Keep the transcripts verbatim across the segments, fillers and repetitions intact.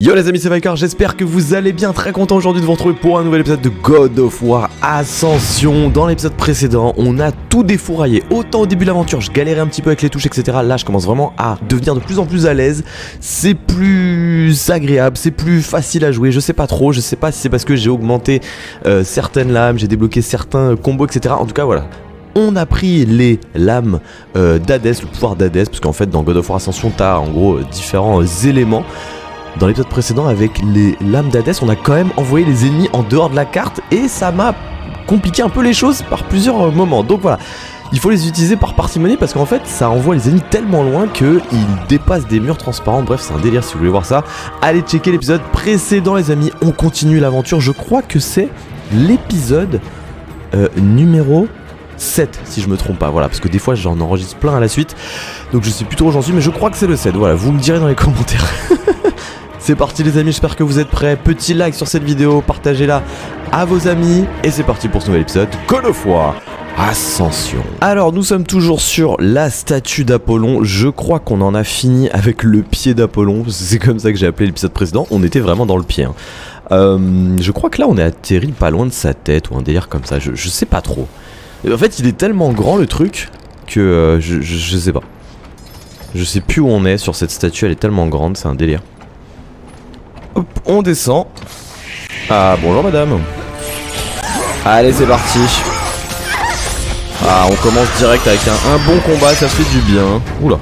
Yo les amis, c'est Vicar, j'espère que vous allez bien, très content aujourd'hui de vous retrouver pour un nouvel épisode de God of War Ascension. Dans l'épisode précédent, on a tout défouraillé, autant au début de l'aventure, je galérais un petit peu avec les touches, et cetera. Là, je commence vraiment à devenir de plus en plus à l'aise, c'est plus agréable, c'est plus facile à jouer, je sais pas trop, je sais pas si c'est parce que j'ai augmenté euh, certaines lames, j'ai débloqué certains combos, et cetera. En tout cas, voilà. On a pris les lames euh, d'Hadès, le pouvoir d'Hadès, parce qu'en fait, dans God of War Ascension, t'as en gros différents euh, éléments. Dans l'épisode précédent, avec les lames d'Hadès, on a quand même envoyé les ennemis en dehors de la carte et ça m'a compliqué un peu les choses par plusieurs moments. Donc voilà, il faut les utiliser par parcimonie parce qu'en fait, ça envoie les ennemis tellement loin qu'ils dépassent des murs transparents. Bref, c'est un délire si vous voulez voir ça. Allez checker l'épisode précédent, les amis. On continue l'aventure. Je crois que c'est l'épisode euh, numéro sept, si je me trompe pas. Voilà, parce que des fois, j'en enregistre plein à la suite. Donc je sais plus trop où j'en suis, mais je crois que c'est le sept. Voilà, vous me direz dans les commentaires. C'est parti les amis, j'espère que vous êtes prêts. Petit like sur cette vidéo, partagez-la à vos amis. Et c'est parti pour ce nouvel épisode God of War Ascension. Alors nous sommes toujours sur la statue d'Apollon. Je crois qu'on en a fini avec le pied d'Apollon. C'est comme ça que j'ai appelé l'épisode précédent. On était vraiment dans le pied hein. euh, Je crois que là on est atterri pas loin de sa tête ou un délire comme ça, je, je sais pas trop. En fait il est tellement grand le truc que euh, je, je, je sais pas. Je sais plus où on est sur cette statue, elle est tellement grande, c'est un délire. Hop, on descend. Ah, bonjour madame. Allez, c'est parti. Ah, on commence direct avec un, un bon combat, ça fait du bien. Oula.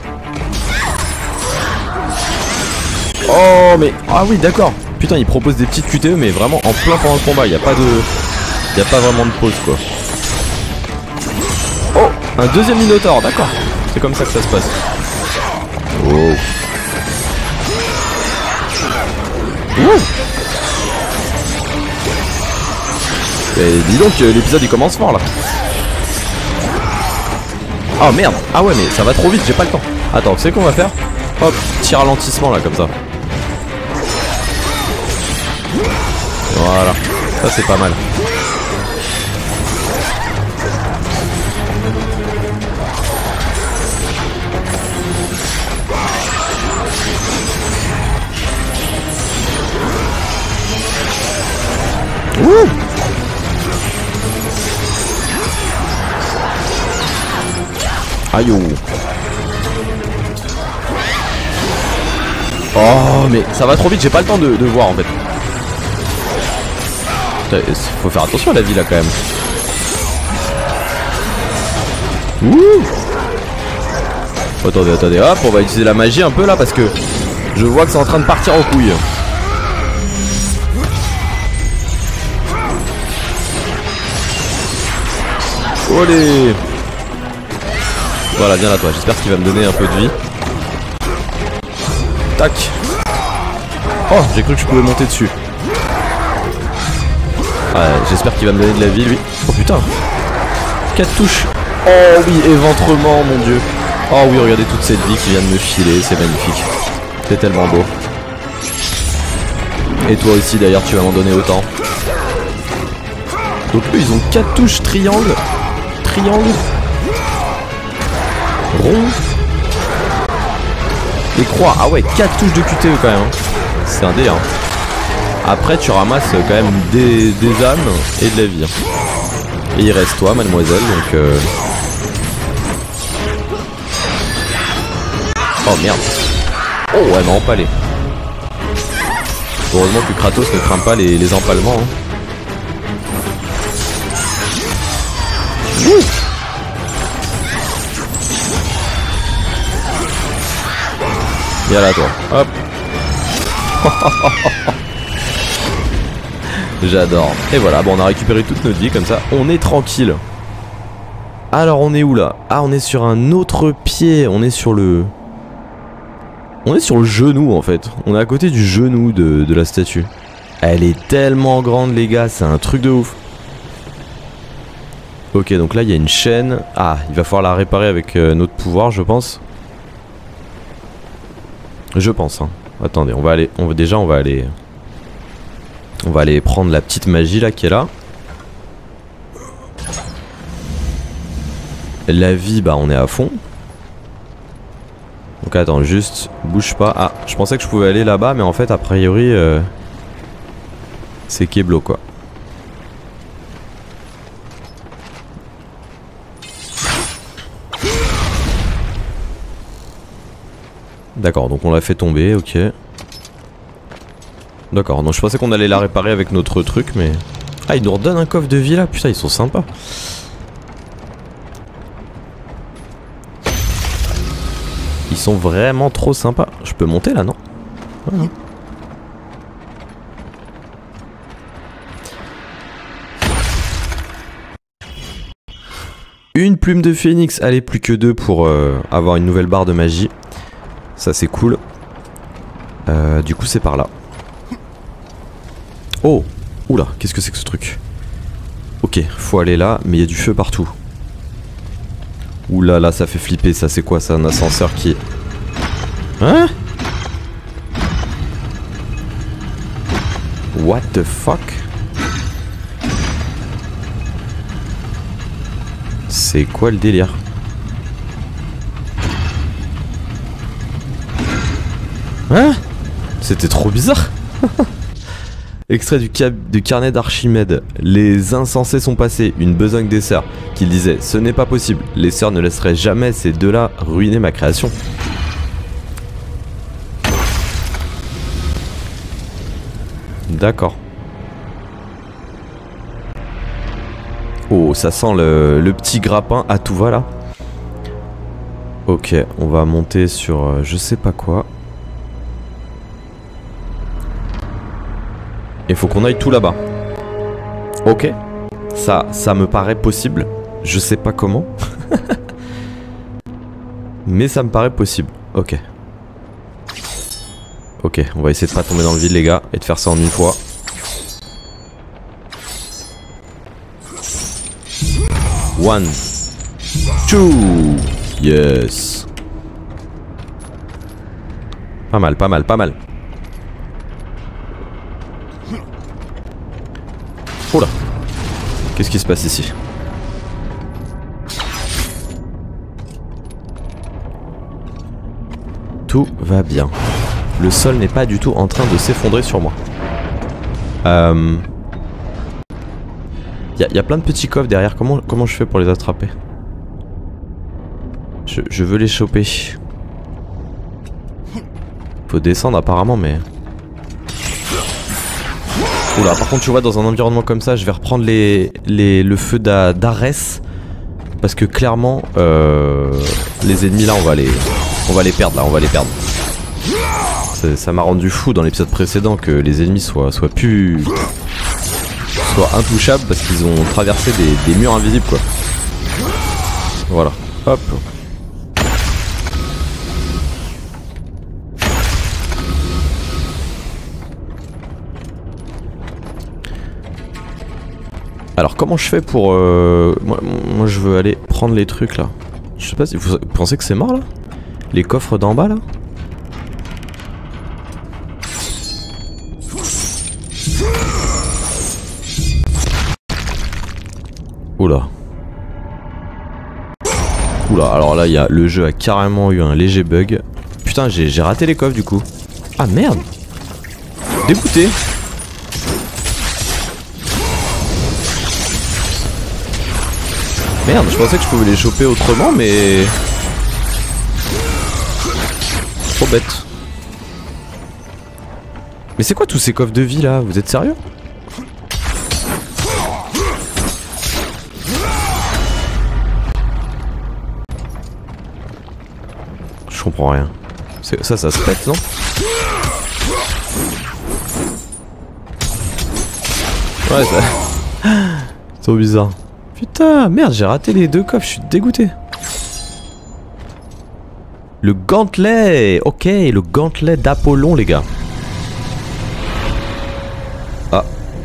Oh, mais... Ah oui, d'accord. Putain, il propose des petites Q T E, mais vraiment en plein pendant le combat. Il n'y a pas de... Il n'y a pas vraiment de pause, quoi. Oh, un deuxième Minotaur, d'accord. C'est comme ça que ça se passe. Oh. Ouh. Et dis donc l'épisode il commence fort là. Oh merde. Ah ouais mais ça va trop vite, j'ai pas le temps. Attends, tu sais qu'on va faire? Hop, petit ralentissement là comme ça. Voilà, ça c'est pas mal. Ouh. Aïe. Oh mais ça va trop vite, j'ai pas le temps de, de voir en fait. Putain, faut faire attention à la vie là quand même. Ouh. Attendez, attendez, hop, on va utiliser la magie un peu là parce que je vois que c'est en train de partir en couille. Olé. Voilà, viens là toi, j'espère qu'il va me donner un peu de vie. Tac. Oh, j'ai cru que je pouvais monter dessus. Ouais, j'espère qu'il va me donner de la vie lui. Oh putain. quatre touches. Oh oui, éventrement mon dieu. Oh oui, regardez toute cette vie qui vient de me filer, c'est magnifique. C'est tellement beau. Et toi aussi d'ailleurs tu vas m'en donner autant. Donc eux ils ont quatre touches, triangle. Triangle, rond et croix. Ah ouais, quatre touches de Q T E quand même hein. C'est un délire. Après tu ramasses quand même des, des âmes et de la vie. Et il reste toi mademoiselle donc euh... Oh merde. Oh ouais m'a empalé. Heureusement que Kratos ne craint pas les, les empalements hein. Ouh. Viens là toi, hop. J'adore. Et voilà, bon on a récupéré toute notre vie comme ça, on est tranquille. Alors on est où là? Ah on est sur un autre pied, on est sur le... On est sur le genou en fait, on est à côté du genou de, de la statue. Elle est tellement grande les gars, c'est un truc de ouf. Ok, donc là il y a une chaîne. Ah, il va falloir la réparer avec euh, notre pouvoir, je pense. Je pense. Hein. Attendez, on va aller. On va déjà, on va aller. On va aller prendre la petite magie là qui est là. La vie, bah on est à fond. Donc attends, juste bouge pas. Ah, je pensais que je pouvais aller là-bas, mais en fait, a priori, euh, c'est Keblo quoi. D'accord, donc on l'a fait tomber, ok. D'accord, donc je pensais qu'on allait la réparer avec notre truc, mais... Ah, ils nous redonnent un coffre de vie là, putain, ils sont sympas. Ils sont vraiment trop sympas. Je peux monter là, non? Voilà. Une plume de phénix, allez, plus que deux pour euh, avoir une nouvelle barre de magie. Ça c'est cool. Euh, du coup c'est par là. Oh, oula, qu'est-ce que c'est que ce truc? Ok, faut aller là, mais il y a du feu partout. Oula là, ça fait flipper, ça c'est quoi? C'est un ascenseur qui... Hein? What the fuck? C'est quoi le délire? Hein? C'était trop bizarre. Extrait du, du carnet d'Archimède. Les insensés sont passés, une besogne des sœurs, qui disait: ce n'est pas possible, les sœurs ne laisseraient jamais ces deux-là ruiner ma création. D'accord. Oh, ça sent le, le petit grappin à tout va là. Ok, on va monter sur euh, je sais pas quoi. Il faut qu'on aille tout là-bas. Ok. Ça, ça me paraît possible. Je sais pas comment. Mais ça me paraît possible. Ok. Ok, on va essayer de pas tomber dans le vide les gars. Et de faire ça en une fois. One. Two. Yes. Pas mal, pas mal, pas mal. Oh là. Qu'est-ce qui se passe ici? Tout va bien. Le sol n'est pas du tout en train de s'effondrer sur moi. Euh... Il y, y a plein de petits coffres derrière. Comment, comment je fais pour les attraper? Je, je veux les choper. Faut descendre apparemment, mais... Oula, par contre tu vois, dans un environnement comme ça, je vais reprendre les, les, le feu d'Arès. Parce que clairement, euh, les ennemis là, on va les, on va les perdre là, on va les perdre. Ça m'a rendu fou dans l'épisode précédent que les ennemis soient, soient plus... soient intouchables parce qu'ils ont traversé des, des murs invisibles quoi. Voilà, hop. Alors comment je fais pour... Euh... Moi, moi je veux aller prendre les trucs là. Je sais pas si vous pensez que c'est mort là? Les coffres d'en bas là? Oula. Oula, alors là, y a, le jeu a carrément eu un léger bug. Putain, j'ai raté les coffres du coup. Ah merde. Dégoûté. Merde, je pensais que je pouvais les choper autrement, mais... Trop bête. Mais c'est quoi tous ces coffres de vie là? Vous êtes sérieux? Je comprends rien. Ça, ça se pète, non? Ouais, ça... C'est trop bizarre. Putain, merde, j'ai raté les deux coffres, je suis dégoûté. Le gantelet. Ok, le gantelet d'Apollon, les gars. Ah.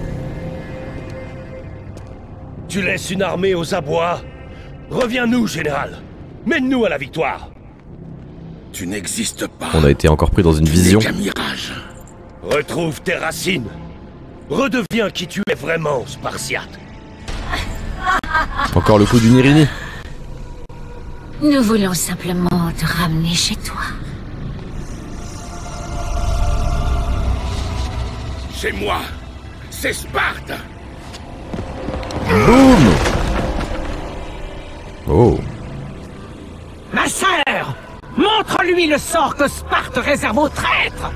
Tu laisses une armée aux abois? Reviens-nous, général. Mène-nous à la victoire. Tu n'existes pas. On a été encore pris dans une tu vision. Qu'un mirage. Retrouve tes racines. Redeviens qui tu es vraiment, Spartiate. Encore le coup du Nirini. Nous voulons simplement te ramener chez toi. chez moi. C'est Sparte. Boum. Oh. Ma sœur, montre-lui le sort que Sparte réserve aux traîtres.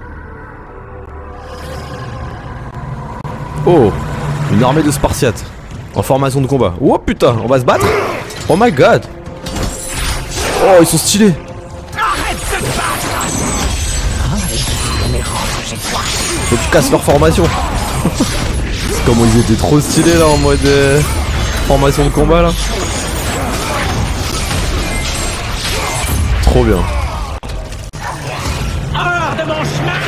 Oh. Une armée de Spartiates. En formation de combat. Oh putain, on va se battre? Oh my god. Oh, ils sont stylés. Arrête de te battre. Faut que tu casses leur formation. C'est comment ils étaient trop stylés là en mode euh, formation de combat là. Trop bien. Hors de mon chemin.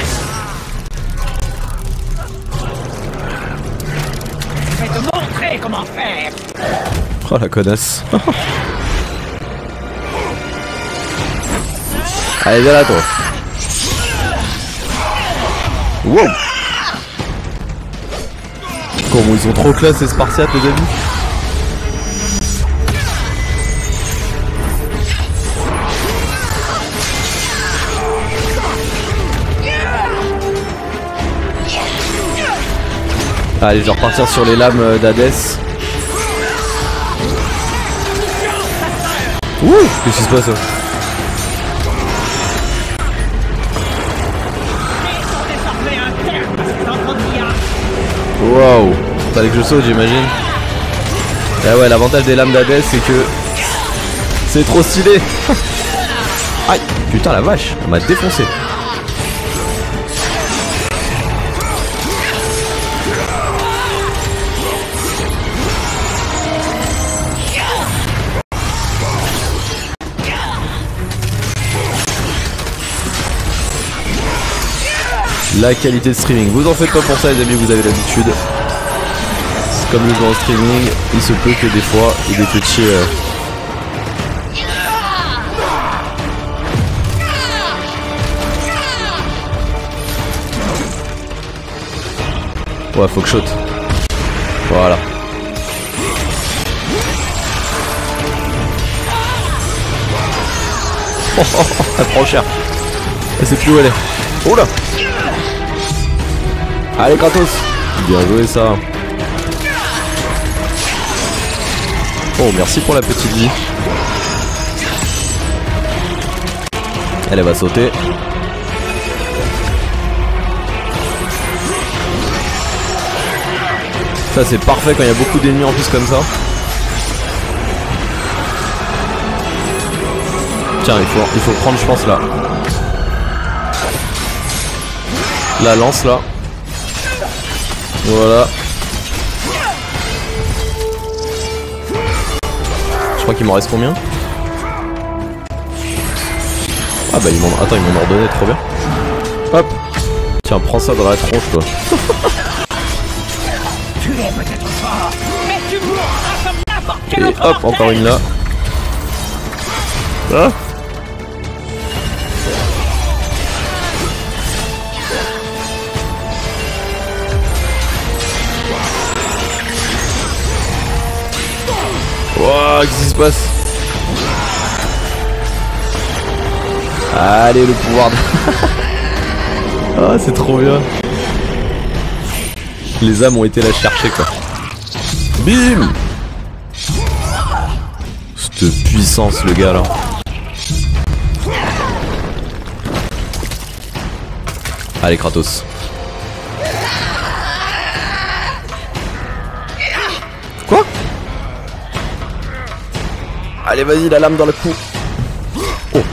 Je vais te montrer comment faire. Oh la connasse. Allez viens là toi. Wow. Comment ils sont trop classe ces Spartiates les amis. Allez je vais repartir sur les lames d'Hadès. Ouh, qu'est-ce qui se passe là? Waouh, fallait que je saute j'imagine. Ah ouais, l'avantage des lames d'Hadès c'est que c'est trop stylé. Aïe, putain la vache, on m'a défoncé. La qualité de streaming, vous en faites pas pour ça les amis, vous avez l'habitude. C'est comme le jeu en streaming, il se peut que des fois il y ait des petits... Euh... Ouais, faut que je saute. Voilà. Oh, oh, oh, elle prend cher. Elle sait plus où elle est. Oh là. Allez Kratos. Bien joué ça. Oh merci pour la petite vie. Elle, elle va sauter. Ça c'est parfait quand il y a beaucoup d'ennemis en plus comme ça. Tiens il faut, il faut prendre je pense là. La lance là. Voilà. Je crois qu'il m'en reste combien? Ah bah ils m'en... Attends ils m'en ont ordonné, trop bien. Hop. Tiens prends ça dans la tronche toi. Tu es peut-être fort, mais tu mourras comme n'importe quel Et autre hop, mortel. encore une là. Ah. Wouah, qu'est-ce qui se passe? Allez, le pouvoir de... Ah, c'est trop bien. Les âmes ont été la chercher, quoi. Bim! Cette puissance, le gars, là. Allez, Kratos. Quoi? Allez, vas-y, la lame dans le cou. Oh.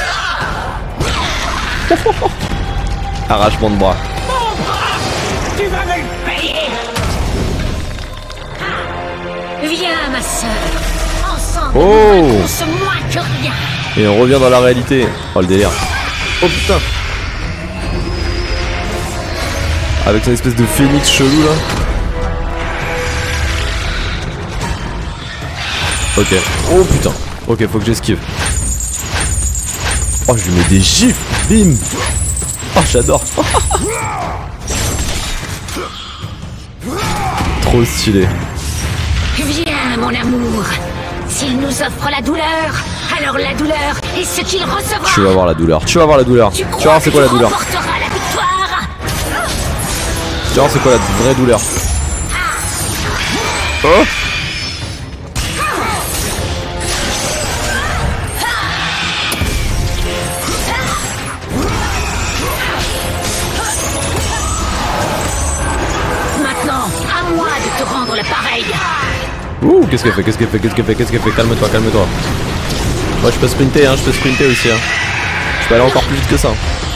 Arrachement de bras. Tu vas me le payer. Viens, ma sœur. Ensemble, Oh. nous valons moins que rien. Et on revient dans la réalité. Oh, le délire. Oh, putain. Avec son espèce de phénix chelou, là. Ok. Oh, putain. Ok, faut que j'esquive. Oh, je lui mets des gifles. Bim. Oh, j'adore. Trop stylé. Viens, mon amour. S'il nous offre la douleur, alors la douleur est ce qu'il recevra. Tu vas voir la douleur. Tu vas voir la douleur. Tu vas voir c'est quoi la douleur. Tu remporteras la victoire. Tu vois c'est quoi la vraie douleur. Oh. Maintenant, à moi de te rendre l'appareil. Ouh, qu'est-ce qu'elle fait, qu'est-ce qu'elle fait, qu'est-ce qu'elle fait, qu'est-ce qu'elle fait. Calme-toi, calme-toi. Moi je peux sprinter, hein, je peux sprinter aussi. Hein. Je peux aller encore plus vite que ça.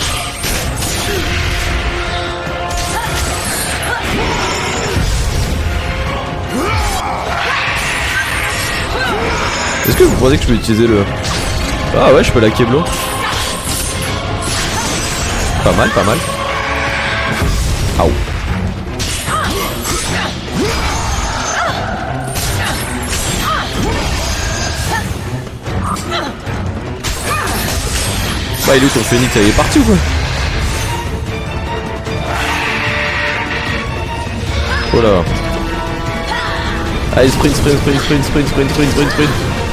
Est-ce que vous pensez que je peux utiliser le... Ah ouais, je peux la Keblo. Pas mal, pas mal. Aouh. Bah il est où ton phénix, il est parti ou quoi? Oh là. Allez sprint, sprint, sprint, sprint, sprint, sprint, sprint, sprint, sprint.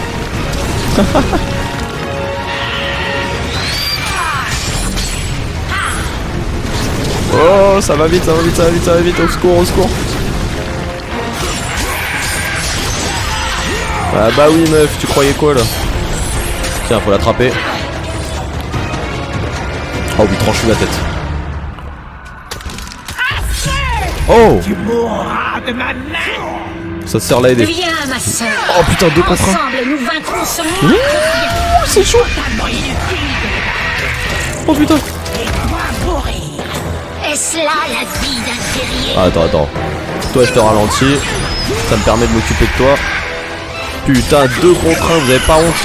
Oh ça va vite, ça va vite, ça va vite, ça va vite, au secours, au secours. Ah bah oui meuf, tu croyais quoi là? Tiens, faut l'attraper. Oh oui, tranche la tête. Oh! Tu mourras de ma main. Ça sert là aider. Viens, ma sœur. Oh putain, deux contre un. Ensemble, nous vaincrons ce monde. Mmh, c'est chaud. Oh putain. Est-ce là la vie d'un guerrier? Ah, attends, attends. Toi, je te ralentis. Ça me permet de m'occuper de toi. Putain, deux contre un, vous avez pas honte?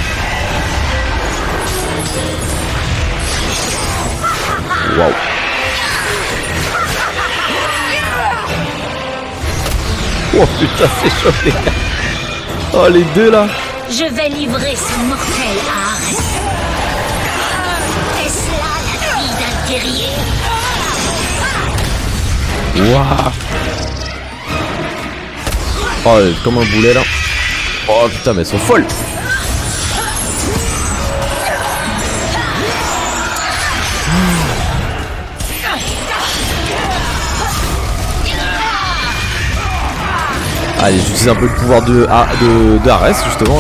Waouh. Oh putain, c'est chaud les gars. Oh les deux là. Je vais livrer ce mortel à Arès. Est-ce là la vie d'un guerrier? Waouh. Oh, comme un boulet là. Oh putain, mais elles sont folles. Allez, j'utilise un peu le pouvoir de, ah, de, de Arès justement.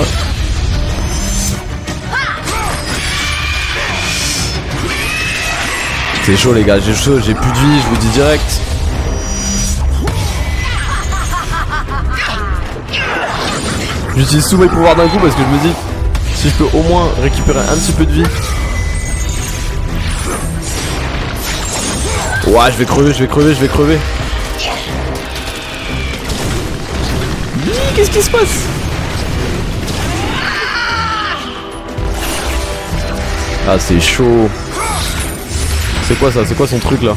C'est chaud les gars, j'ai chaud, j'ai plus de vie, je vous dis direct. J'utilise tous mes pouvoirs d'un coup parce que je me dis si je peux au moins récupérer un petit peu de vie. Ouah, je vais crever, je vais crever, je vais crever. Qu'est-ce qui se passe? Ah c'est chaud. C'est quoi ça? C'est quoi son truc là?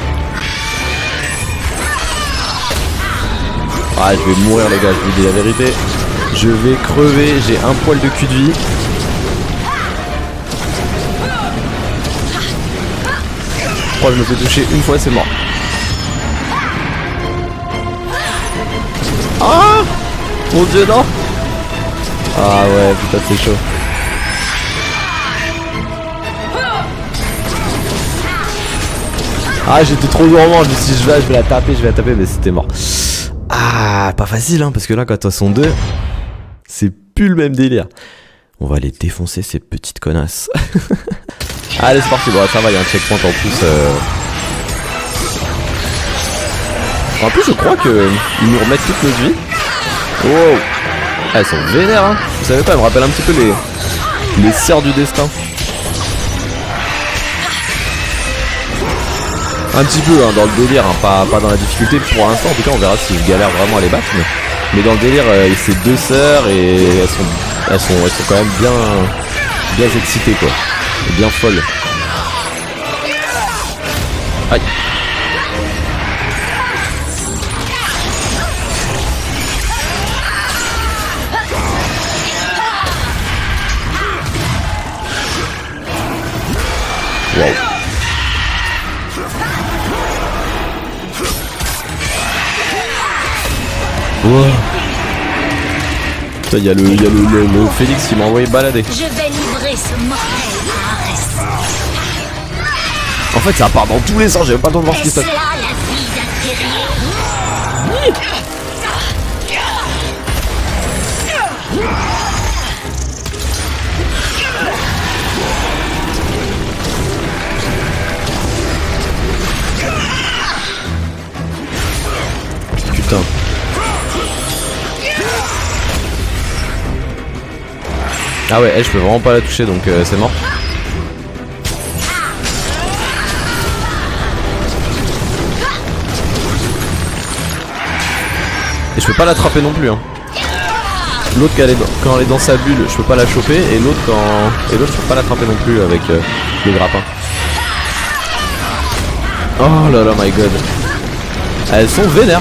Ah je vais mourir les gars, je vous dis la vérité. Je vais crever, j'ai un poil de cul de vie. Je crois que je me fais toucher une fois, c'est mort. Ah mon dieu non. Ah ouais putain c'est chaud. Ah j'étais trop gourmand, je me suis dit je vais, je vais la taper, je vais la taper mais c'était mort. Ah pas facile hein parce que là quand elles sont deux, c'est plus le même délire. On va les défoncer ces petites connasses. Allez c'est parti, bon ça va, il y a un checkpoint en plus. Euh... En plus je crois que ils nous remettent toute notre vie. Wow. Elles sont vénères hein. Vous savez pas, elles me rappellent un petit peu les les sœurs du destin. Un petit peu hein, dans le délire, hein, pas, pas dans la difficulté pour l'instant. En tout cas on verra si je galère vraiment à les battre. Mais, mais dans le délire, euh, c'est deux sœurs et elles sont, elles sont, elles sont quand même bien, bien excitées quoi, et bien folles. Aïe. Wow. Wow. Putain, il y a le, y a le, le, le Félix qui m'a envoyé balader. Je vais livrer ce mortel à Arès. En fait, ça part dans tous les sens, j'ai même pas le temps de voir ce qui se passe. Est-ce là la vie d'un putain. Ah ouais, elle, je peux vraiment pas la toucher donc euh, c'est mort. Et je peux pas l'attraper non plus hein. L'autre quand, quand elle est dans sa bulle, je peux pas la choper. Et l'autre quand... Et l'autre je peux pas l'attraper non plus avec euh, le grappin. Oh là là my god. Elles sont vénères.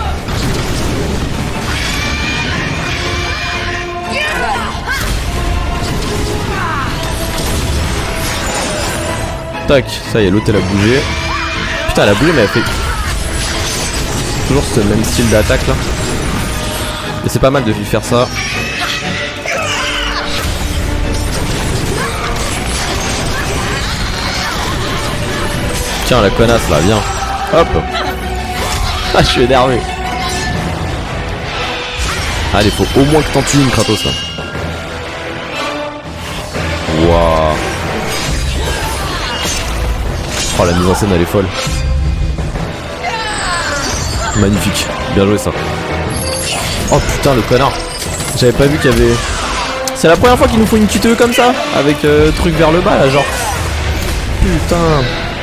Tac, ça y est, l'autre elle a bougé. Putain, elle a bougé mais elle fait toujours ce même style d'attaque là. Et c'est pas mal de lui faire ça. Tiens la connasse là, viens. Hop. Ah, je suis énervé. Allez, faut au moins que t'en tues une Kratos là. Waouh. Oh, la mise en scène elle est folle. Magnifique, bien joué ça. Oh putain le connard. J'avais pas vu qu'il y avait... C'est la première fois qu'il nous faut une tuteuse comme ça. Avec euh, truc vers le bas là genre. Putain.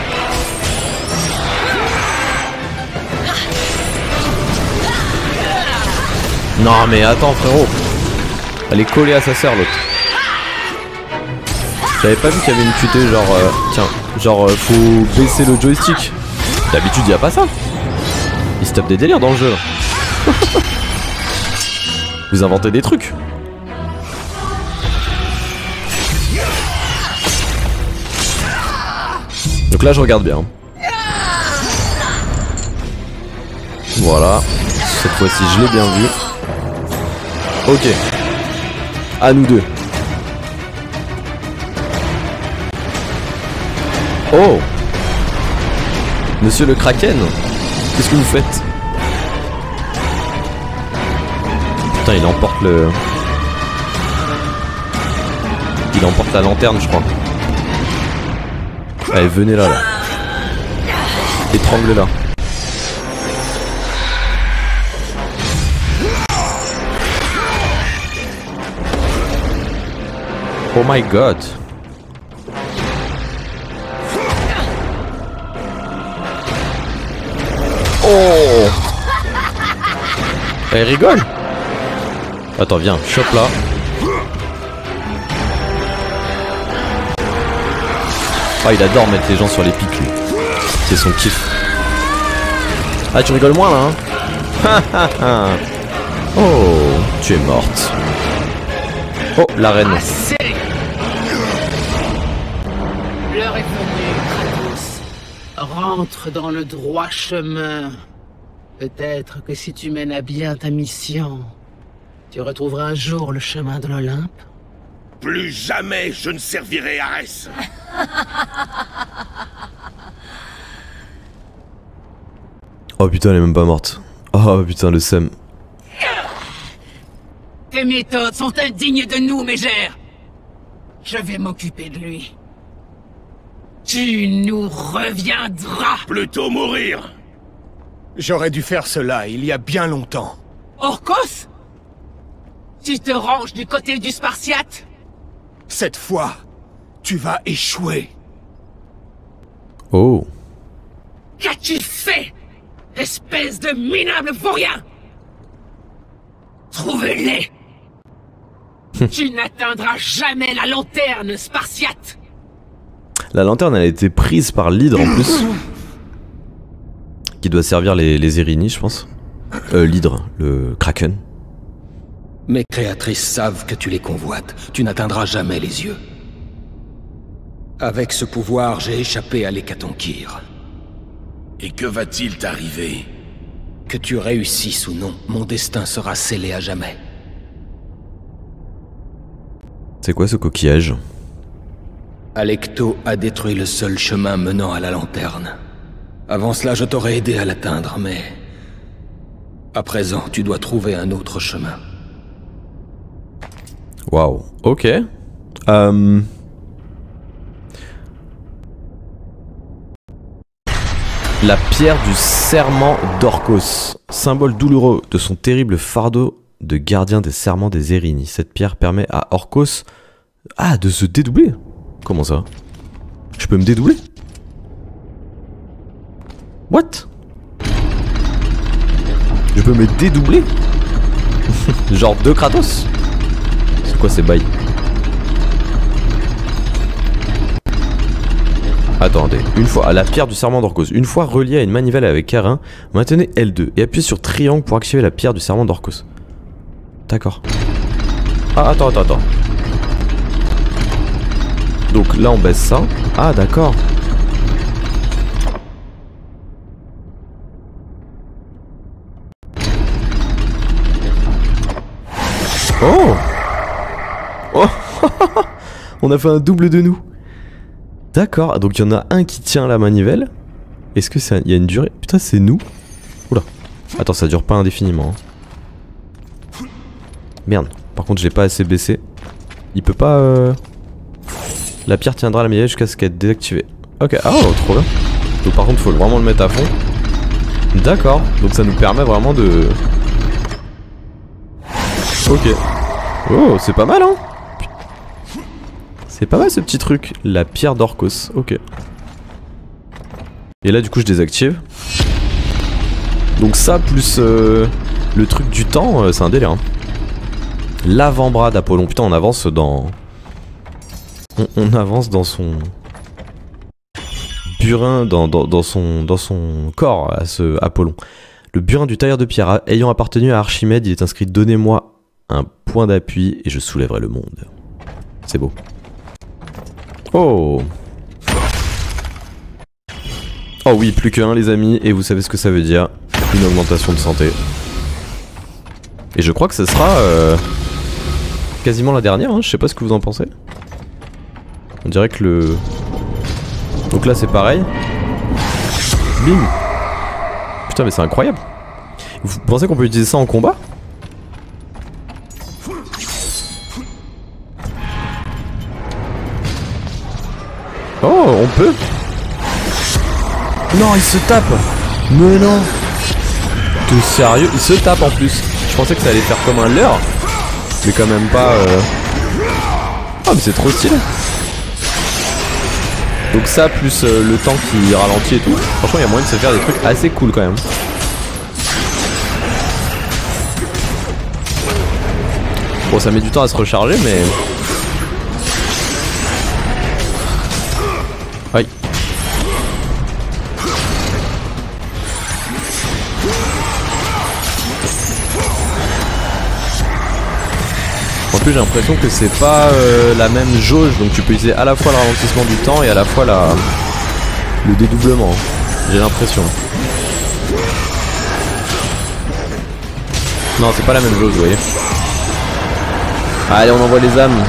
Non mais attends frérot. Elle est collée à sa sœur l'autre. J'avais pas vu qu'il y avait une tuteuse genre... Euh, tiens, genre euh, faut baisser le joystick. D'habitude y a pas ça. Il se tape des délires dans le jeu là. Vous inventez des trucs. Donc là je regarde bien. Voilà. Cette fois-ci je l'ai bien vu. Ok. À nous deux. Oh! Monsieur le Kraken, qu'est-ce que vous faites? Putain, il emporte le... Il emporte la lanterne, je crois. Allez, venez là, là. Étranglez-la. Oh my god. Oh! Elle rigole. Attends, viens, chope là. Oh, il adore mettre les gens sur les pics, lui. C'est son kiff. Ah, tu rigoles moins là, hein? Oh, tu es morte. Oh, la reine. Assez. L'heure est venue, Kratos. Rentre dans le droit chemin. Peut-être que si tu mènes à bien ta mission, tu retrouveras un jour le chemin de l'Olympe. Plus jamais je ne servirai Arès. Oh putain, elle est même pas morte. Oh putain, le seum. Tes méthodes sont indignes de nous, Mégère. Je vais m'occuper de lui. Tu nous reviendras. Plutôt mourir. J'aurais dû faire cela il y a bien longtemps. Orcos? Tu te ranges du côté du Spartiate? Cette fois, tu vas échouer. Oh. Qu'as-tu fait, espèce de minable vaurien? Trouvez-les. Tu n'atteindras jamais la lanterne, Spartiate. La lanterne, elle a été prise par l'hydre en plus. Qui doit servir les, les Erini, je pense. Euh, l'hydre, le Kraken. Mes créatrices savent que tu les convoites. Tu n'atteindras jamais les yeux. Avec ce pouvoir, j'ai échappé à l'Hécatonchire. Et que va-t-il t'arriver? Que tu réussisses ou non, mon destin sera scellé à jamais. C'est quoi ce coquillage? Alecto a détruit le seul chemin menant à la lanterne. Avant cela, je t'aurais aidé à l'atteindre, mais... À présent, tu dois trouver un autre chemin. Waouh, ok. Euh... La pierre du serment d'Orcos, symbole douloureux de son terrible fardeau de gardien des serments des Erini. Cette pierre permet à Orcos ah, de se dédoubler. Comment ça? Je peux me dédoubler? What? Je peux me dédoubler? Genre deux Kratos? C'est quoi ces bails? Attendez, une fois, à la pierre du serment d'Orcos, une fois reliée à une manivelle avec Carin, maintenez L deux et appuyez sur triangle pour activer la pierre du serment d'Orcos. D'accord. Ah, attends, attends, attends. Donc là on baisse ça. Ah, d'accord. Oh Oh on a fait un double de nous. D'accord, donc il y en a un qui tient la manivelle. Est-ce que c'est... Il y a une durée... Putain, c'est nous. Oula. Attends, ça dure pas indéfiniment. Hein. Merde. Par contre, je l'ai pas assez baissé. Il peut pas... Euh... La pierre tiendra à la manivelle jusqu'à ce qu'elle est désactivée. Ok, ah, oh, trop bien. Donc par contre, faut vraiment le mettre à fond. D'accord, donc ça nous permet vraiment de... Ok. Oh, c'est pas mal, hein. C'est pas mal ce petit truc, la pierre d'Orcos, ok. Et là du coup je désactive. Donc ça plus euh, le truc du temps, euh, c'est un délire. Hein. L'avant-bras d'Apollon, putain on avance dans... On, on avance dans son... Burin, dans, dans, dans, son, dans son corps à ce Apollon. Le burin du tailleur de pierre ayant appartenu à Archimède, il est inscrit « Donnez-moi un point d'appui et je soulèverai le monde ». C'est beau. Oh. Oh oui, plus qu'un les amis, et vous savez ce que ça veut dire, une augmentation de santé. Et je crois que ce sera euh, quasiment la dernière, hein. Je sais pas ce que vous en pensez. On dirait que le... Donc là c'est pareil. Bim. Putain mais c'est incroyable. Vous pensez qu'on peut utiliser ça en combat ? Oh, on peut? Non, il se tape. Mais non. T'es sérieux? Il se tape en plus. Je pensais que ça allait faire comme un leurre. Mais quand même pas... Euh... Oh, mais c'est trop stylé. Donc ça, plus euh, le temps qui ralentit et tout. Franchement, il y a moyen de se faire des trucs assez cool quand même. Bon, ça met du temps à se recharger, mais... Aïe. En plus j'ai l'impression que c'est pas euh, la même jauge, donc tu peux utiliser à la fois le ralentissement du temps et à la fois la... le dédoublement. J'ai l'impression. Non, c'est pas la même jauge, vous voyez. Allez, on envoie les âmes.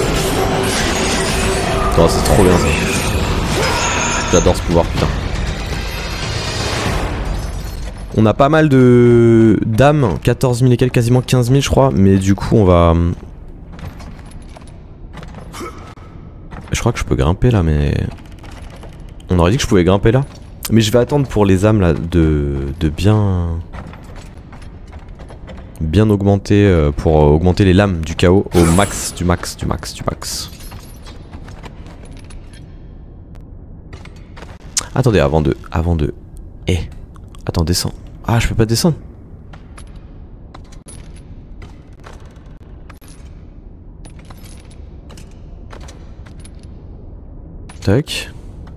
Oh, c'est trop bien ça. J'adore ce pouvoir, putain. On a pas mal de d'âmes, quatorze mille et quelques, quasiment quinze mille je crois, mais du coup on va... Je crois que je peux grimper là, mais... On aurait dit que je pouvais grimper là. Mais je vais attendre pour les âmes là de, de bien... Bien augmenter, euh, pour augmenter les lames du chaos au max, du max, du max, du max. Attendez, avant de... Avant de... Eh. Attends, descends. Ah, je peux pas descendre. Tac.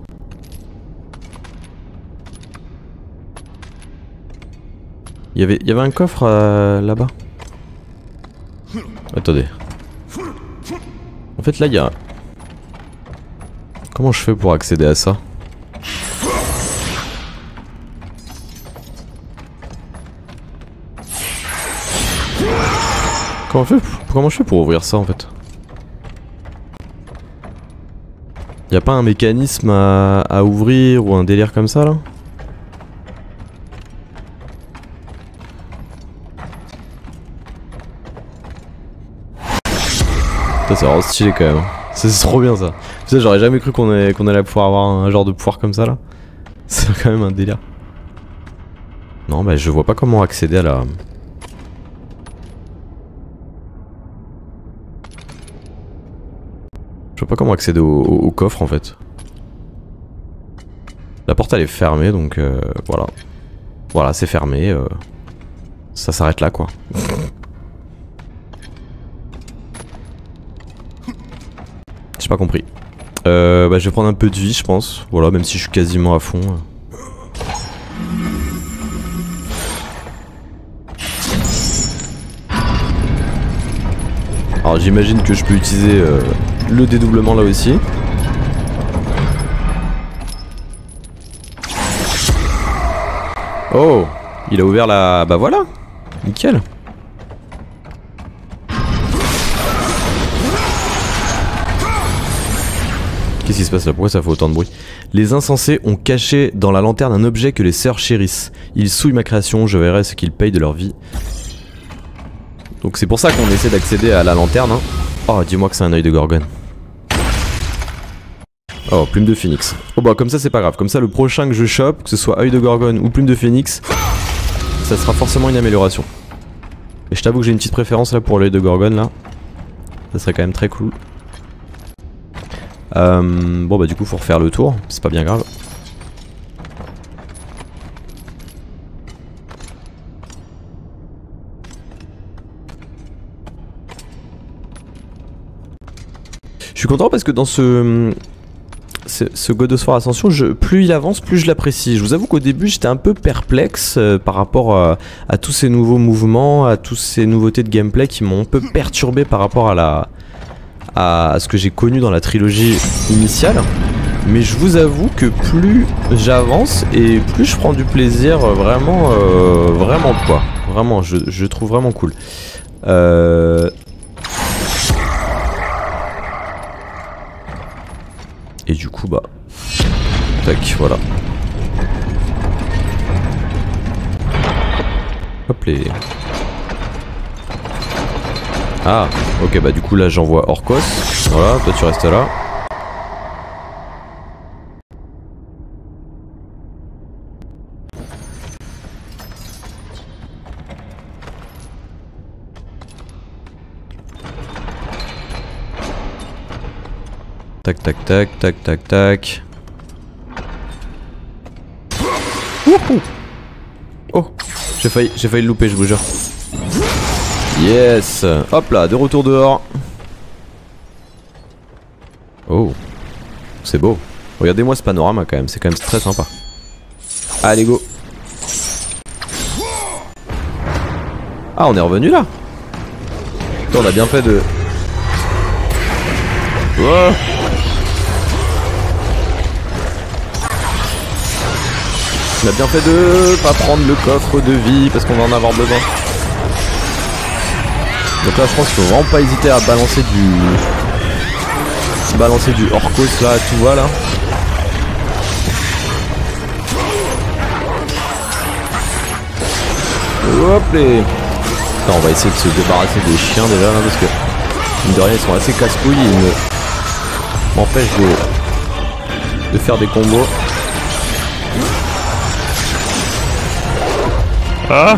Il y avait, il y avait un coffre euh, là-bas. Attendez. En fait, là, il y a... Comment je fais pour accéder à ça ? Comment je fais, comment je fais pour ouvrir ça en fait? Y'a pas un mécanisme à, à ouvrir ou un délire comme ça là? Ça c'est vraiment stylé quand même. C'est trop bien ça. Putain, j'aurais jamais cru qu'on allait, qu'on allait pouvoir avoir un genre de pouvoir comme ça là. C'est quand même un délire. Non, bah je vois pas comment accéder à la... Je vois pas comment accéder au, au, au coffre en fait. La porte elle est fermée donc euh, voilà. Voilà, c'est fermé. Euh, ça s'arrête là quoi. J'ai pas compris. Euh, bah je vais prendre un peu de vie je pense. Voilà, même si je suis quasiment à fond. Alors j'imagine que je peux utiliser euh, le dédoublement là aussi. Oh, il a ouvert la... Bah voilà, nickel. Qu'est-ce qui se passe là? Pourquoi ça fait autant de bruit? Les insensés ont caché dans la lanterne un objet que les sœurs chérissent. Ils souillent ma création, je verrai ce qu'ils payent de leur vie. Donc c'est pour ça qu'on essaie d'accéder à la lanterne. Hein. Oh, dis-moi que c'est un œil de Gorgone. Oh, plume de phénix. Oh bah comme ça c'est pas grave. Comme ça le prochain que je chope, que ce soit œil de Gorgone ou plume de phénix, ça sera forcément une amélioration. Et je t'avoue que j'ai une petite préférence là pour l'œil de Gorgone là. Ça serait quand même très cool. Euh, bon bah du coup faut refaire le tour, c'est pas bien grave. Je suis content parce que dans ce, ce, ce God of War Ascension, je, plus il avance, plus je l'apprécie. Je vous avoue qu'au début j'étais un peu perplexe euh, par rapport à, à tous ces nouveaux mouvements, à toutes ces nouveautés de gameplay qui m'ont un peu perturbé par rapport à la... à ce que j'ai connu dans la trilogie initiale. Mais je vous avoue que plus j'avance et plus je prends du plaisir vraiment euh, vraiment quoi. Vraiment, je, je trouve vraiment cool. Euh... Et du coup bah... Tac, voilà. Hop les... Ah, ok, bah du coup là j'envoie Orcos. Voilà, toi tu restes là. Tac tac tac tac tac tac. Wouhou. Oh, j'ai failli, j'ai failli le louper, je vous jure. Yes. Hop là, de retour dehors. Oh, c'est beau. Regardez-moi ce panorama quand même, c'est quand même très sympa. Allez go. Ah, on est revenu là. Attends, on a bien fait de... Oh. On a bien fait de pas prendre le coffre de vie parce qu'on va en avoir besoin. Donc là je pense qu'il faut vraiment pas hésiter à balancer du... Balancer du Orcos là, tu vois là. Hop les... Attends, on va essayer de se débarrasser des chiens déjà là parce que... Mine de rien ils sont assez casse-couilles, ils me... m'empêchent de... de faire des combos. Ah!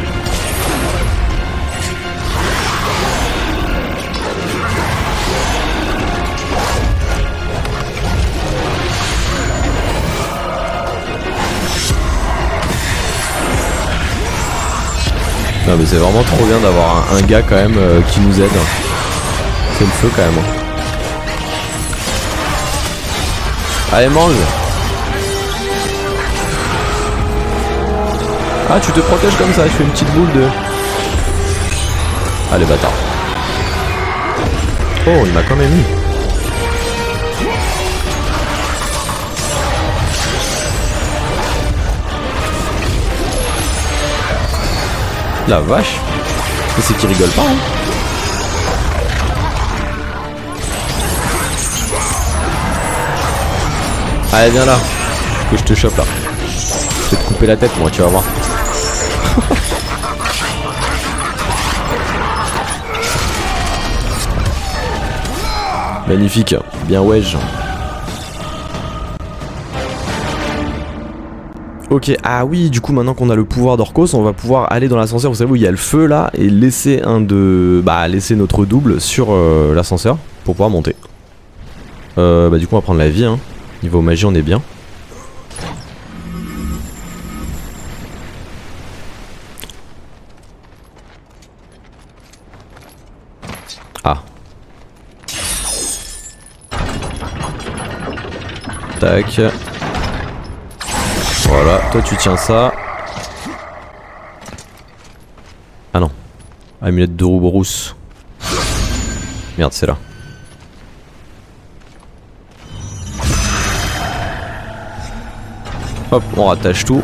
Non mais c'est vraiment trop bien d'avoir un, un gars quand même euh, qui nous aide. C'est le feu quand même. Allez mange. Ah tu te protèges comme ça, je fais une petite boule de... Allez bâtard. Oh il m'a quand même mis. La vache. Mais c'est qu'il rigole pas hein. Allez viens là. Que je te chope là. Je vais te couper la tête moi tu vas voir. Magnifique, bien wedge. Ok, ah oui, du coup maintenant qu'on a le pouvoir d'Orcos, on va pouvoir aller dans l'ascenseur, vous savez où il y a le feu là, et laisser un de... Bah laisser notre double sur euh, l'ascenseur pour pouvoir monter. Euh, bah du coup on va prendre la vie, hein. Niveau magie on est bien. Ah. Tac. Voilà, toi tu tiens ça. Ah non. Amulette de Rousse. Merde, c'est là. Hop, on rattache tout.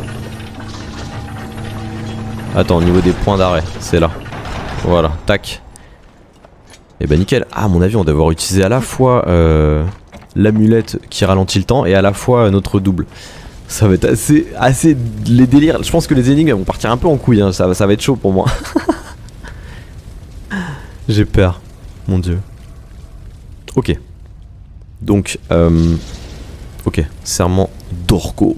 Attends, au niveau des points d'arrêt, c'est là. Voilà, tac. Et bah nickel. Ah, à mon avis, on doit devoir utiliser à la fois euh, l'amulette qui ralentit le temps et à la fois euh, notre double. Ça va être assez, assez les délires. Je pense que les énigmes vont partir un peu en couille, hein. ça, ça va être chaud pour moi. J'ai peur, mon dieu. Ok. Donc, euh, ok, serment d'Orcos.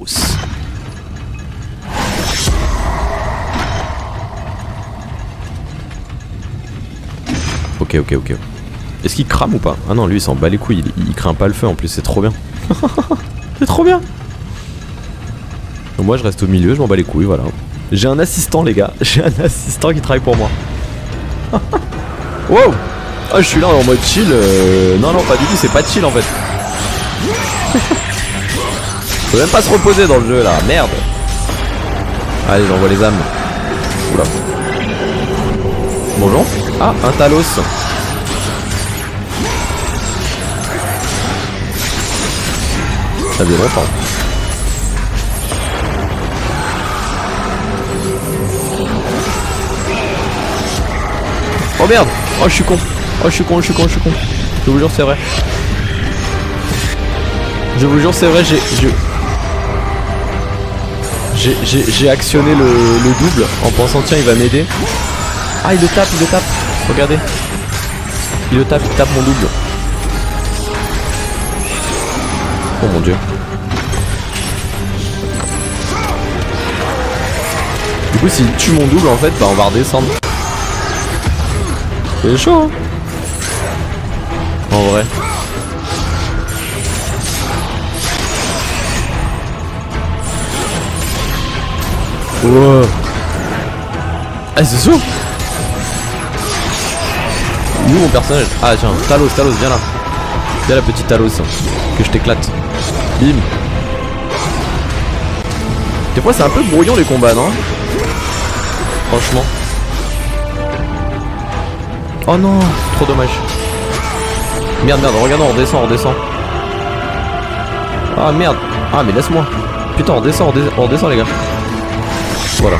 Ok, ok, ok. Est-ce qu'il crame ou pas? Ah non, lui il s'en bat les couilles, il, il craint pas le feu en plus, c'est trop bien. C'est trop bien. Donc moi je reste au milieu, je m'en bats les couilles, voilà. J'ai un assistant les gars, j'ai un assistant qui travaille pour moi. Wow. Ah je suis là en mode chill, euh... non non pas du tout, c'est pas chill en fait. Faut même pas se reposer dans le jeu là, merde. Allez j'envoie les âmes. Oula. Bonjour. Ah un Talos. Ça faisait longtemps. Oh merde. Oh je suis con. Oh je suis con, je suis con, je suis con. Je vous jure c'est vrai. Je vous jure c'est vrai, j'ai... J'ai j'ai actionné le, le double en pensant tiens il va m'aider. Ah il le tape, il le tape. Regardez. Il le tape, il tape mon double. Oh mon dieu. Du coup s'il tue mon double en fait bah on va redescendre. C'est chaud hein. En vrai. Wow. Ah c'est chaud. Où mon personnage? Ah tiens, Talos, Talos, viens là. Viens la petite Talos. Que je t'éclate. Bim. Des fois c'est un peu brouillon les combats non? Franchement. Oh non, trop dommage. Merde, merde, regardons, on redescend, on redescend. Ah merde. Ah mais laisse-moi. Putain, on redescend, on redescend, on redescend les gars. Voilà.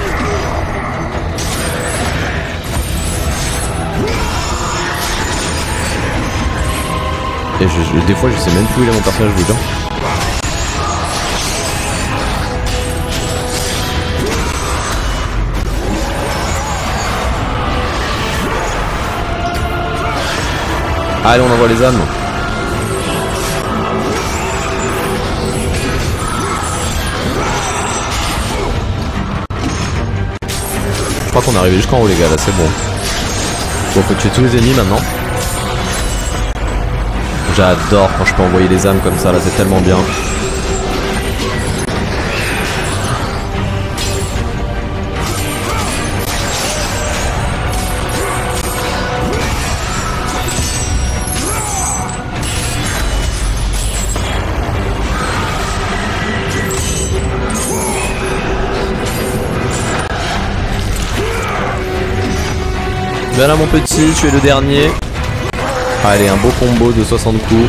Et je, je, des fois je sais même plus où il est mon personnage, je vous jure. Allez on envoie les âmes. Je crois qu'on est arrivé jusqu'en haut les gars là, c'est bon. Bon faut tuer tous les ennemis maintenant. J'adore quand je peux envoyer les âmes comme ça là, c'est tellement bien. Viens là mon petit, tu es le dernier. Allez, un beau combo de soixante coups.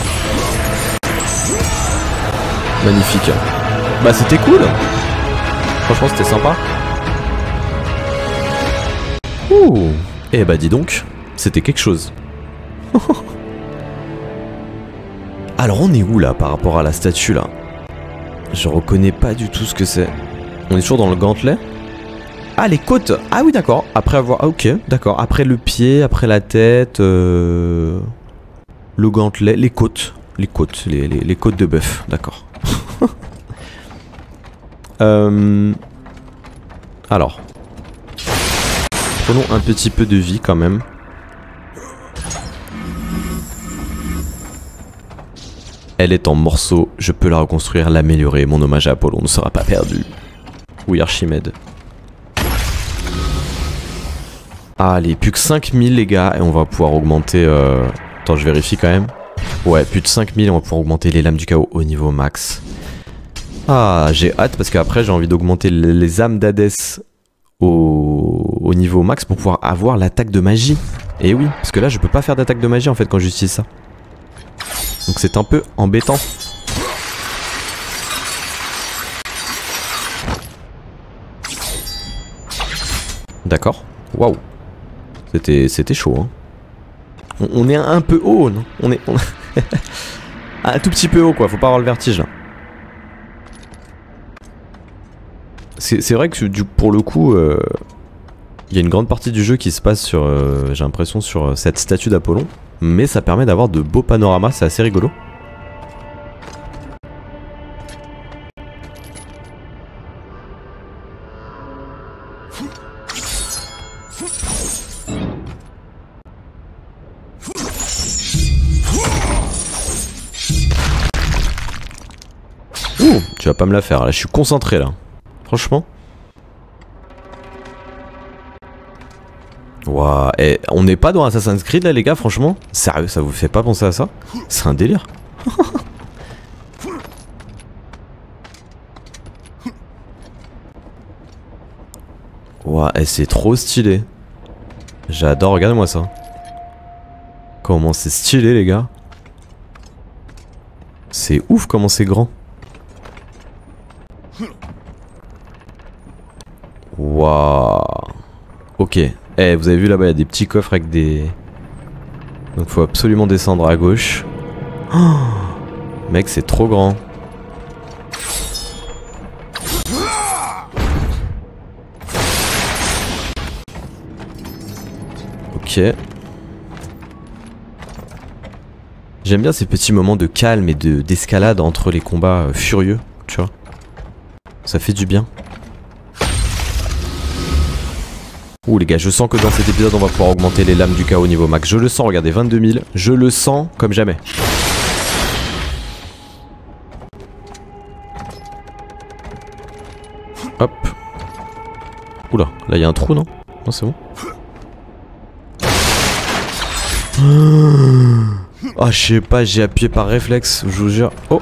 Magnifique. Bah c'était cool. Franchement c'était sympa. Ouh. Eh bah dis donc, c'était quelque chose. Alors on est où là par rapport à la statue là? Je reconnais pas du tout ce que c'est. On est toujours dans le gantelet? Ah les côtes. Ah oui d'accord. Après avoir... Ah ok d'accord. Après le pied, après la tête, euh... le gantelet, les côtes. Les côtes, les, les, les côtes de bœuf. D'accord. Euh... Alors. Prenons un petit peu de vie quand même. Elle est en morceaux, je peux la reconstruire, l'améliorer. Mon hommage à Apollon ne sera pas perdu. Oui, Archimède. Allez, plus que cinq mille les gars, et on va pouvoir augmenter... Euh... Attends, je vérifie quand même. Ouais, plus de cinq mille, on va pouvoir augmenter les lames du chaos au niveau max. Ah, j'ai hâte parce qu'après j'ai envie d'augmenter les âmes d'Hadès au... au niveau max pour pouvoir avoir l'attaque de magie. Et oui, parce que là je peux pas faire d'attaque de magie en fait quand j'utilise ça. Donc c'est un peu embêtant. D'accord. Waouh. C'était c'était chaud hein. On, on est un peu haut, non? On est... On... un tout petit peu haut quoi, faut pas avoir le vertige là. C'est vrai que du, pour le coup, il euh, y a une grande partie du jeu qui se passe sur, euh, j'ai l'impression, sur euh, cette statue d'Apollon. Mais ça permet d'avoir de beaux panoramas, c'est assez rigolo. Ouh, tu vas pas me la faire, là je suis concentré là. Franchement. Waouh, et on n'est pas dans Assassin's Creed là les gars, franchement. Sérieux, ça vous fait pas penser à ça? C'est un délire. Waouh, et c'est trop stylé. J'adore, regardez-moi ça. Comment c'est stylé les gars. C'est ouf comment c'est grand. Waouh. Ok. Eh, vous avez vu là-bas, il y a des petits coffres avec des... Donc faut absolument descendre à gauche. Oh, mec, c'est trop grand. Ok. J'aime bien ces petits moments de calme et de d'escalade entre les combats euh, furieux, tu vois. Ça fait du bien. Ouh les gars, je sens que dans cet épisode on va pouvoir augmenter les lames du chaos au niveau max. Je le sens, regardez, vingt-deux mille. Je le sens comme jamais. Hop. Oula, là il y a un trou non? Non c'est bon. Ah je sais pas, j'ai appuyé par réflexe, je vous jure. Oh.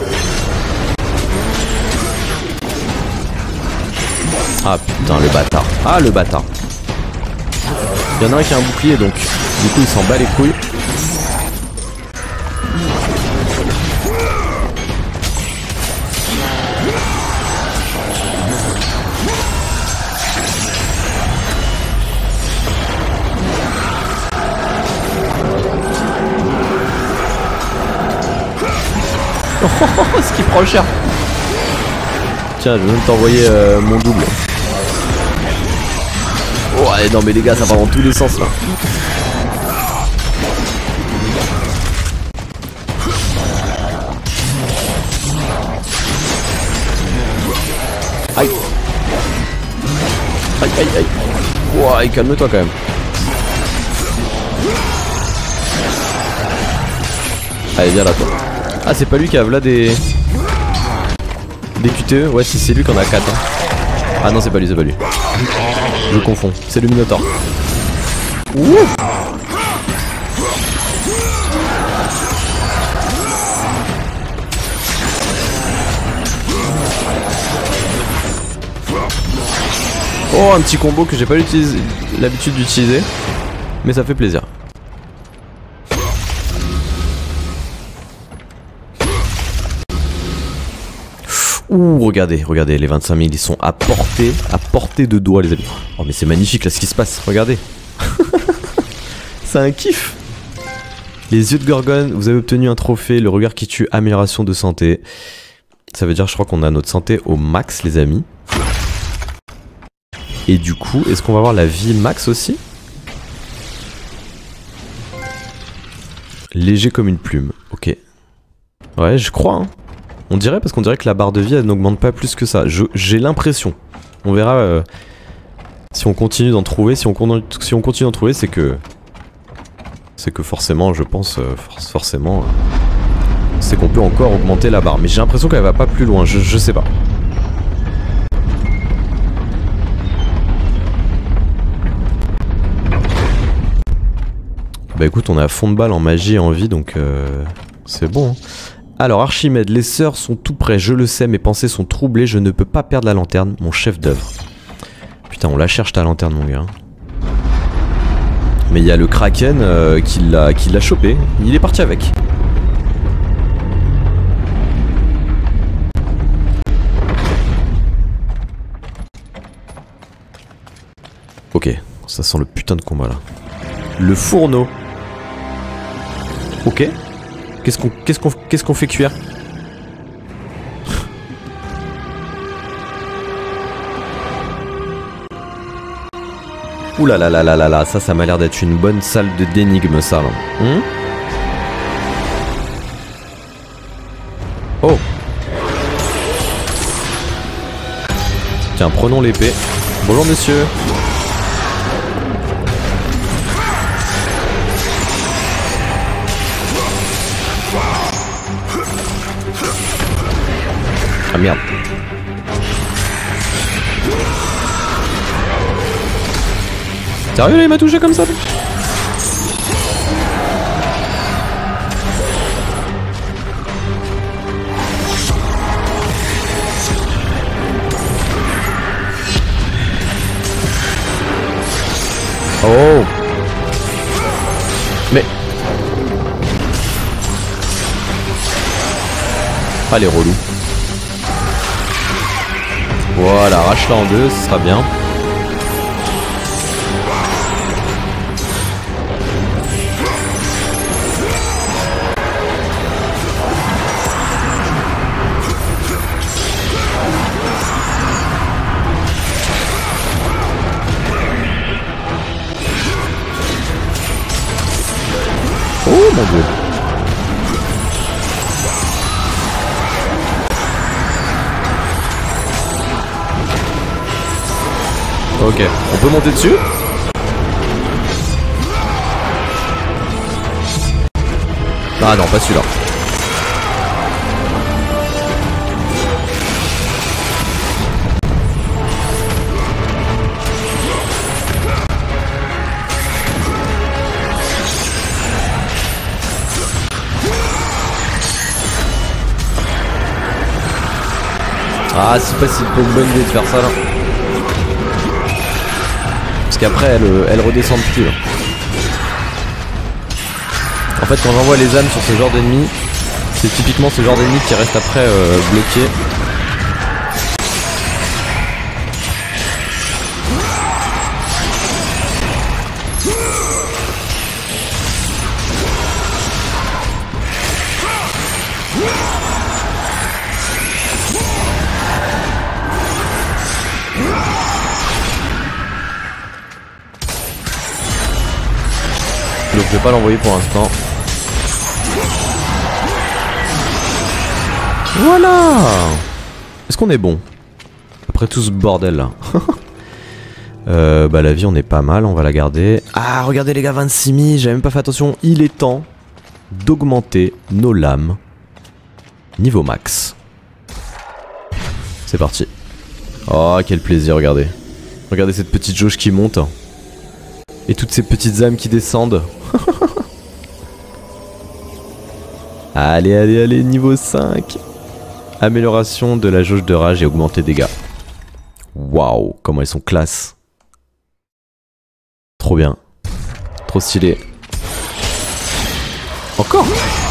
Ah putain le bâtard. Ah le bâtard. Il y en a un qui a un bouclier donc du coup il s'en bat les couilles. Ce qui prend cher. Tiens, je vais même t'envoyer euh, mon double. Ouais, non mais les gars, ça va dans tous les sens là. Aïe. Aïe aïe aïe. Ouais, calme-toi quand même. Allez, viens là toi. Ah, c'est pas lui qui a là des... Des Q T E? Ouais, si c'est lui qu'on a quatre. Hein. Ah non, c'est pas lui, c'est pas lui. Je confonds, c'est le Minotaur. Ouh. Oh, un petit combo que j'ai pas l'habitude d'utiliser. Mais ça fait plaisir. Ouh, regardez, regardez, les vingt-cinq mille, ils sont à portée, à portée de doigt, les amis. Oh, mais c'est magnifique, là, ce qui se passe, regardez. C'est un kiff. Les yeux de Gorgone, vous avez obtenu un trophée, le regard qui tue, amélioration de santé. Ça veut dire, je crois qu'on a notre santé au max, les amis. Et du coup, est-ce qu'on va avoir la vie max aussi? Léger comme une plume, ok. Ouais, je crois, hein. On dirait parce qu'on dirait que la barre de vie elle n'augmente pas plus que ça. J'ai l'impression. On verra euh, si on continue d'en trouver. Si on, si on continue d'en trouver, c'est que... C'est que forcément, je pense, euh, for forcément... Euh, c'est qu'on peut encore augmenter la barre. Mais j'ai l'impression qu'elle va pas plus loin, je, je sais pas. Bah écoute, on est à fond de balle en magie et en vie, donc euh, c'est bon. Hein. Alors Archimède, les sœurs sont tout près, je le sais, mes pensées sont troublées, je ne peux pas perdre la lanterne, mon chef d'œuvre. Putain, on la cherche ta lanterne, mon gars. Mais il y a le Kraken euh, qui l'a qui l'a chopé, il est parti avec. Ok, ça sent le putain de combat là. Le fourneau. Ok. Qu'est-ce qu'on qu'est-ce qu'on qu'est-ce qu'on fait cuire? Ouh là là là là là là, ça ça m'a l'air d'être une bonne salle de d'énigmes ça là. Hmm oh. Tiens, prenons l'épée. Bonjour monsieur. Ah merde. Sérieux là, il m'a touché comme ça? Oh. Mais... Ah les relous. Voilà, arrache-la en deux, ce sera bien. Oh mon dieu. Ok, on peut monter dessus? Ah non, pas celui-là. Ah, c'est pas si une bonne idée de faire ça là. Parce qu'après elle, elle redescend plus là. En fait quand j'envoie les âmes sur ce genre d'ennemis, c'est typiquement ce genre d'ennemis qui reste après euh, bloqué. Donc je vais pas l'envoyer pour l'instant. Voilà. Est-ce qu'on est bon? Après tout ce bordel là. euh, bah la vie on est pas mal, on va la garder. Ah regardez les gars, vingt-six mille, j'avais même pas fait attention. Il est temps d'augmenter nos lames niveau max. C'est parti. Oh quel plaisir, regardez. Regardez cette petite jauge qui monte. Et toutes ces petites âmes qui descendent. Allez, allez, allez, niveau cinq. Amélioration de la jauge de rage et augmenter dégâts. Waouh, comment elles sont classe. Trop bien. Trop stylé. Encore.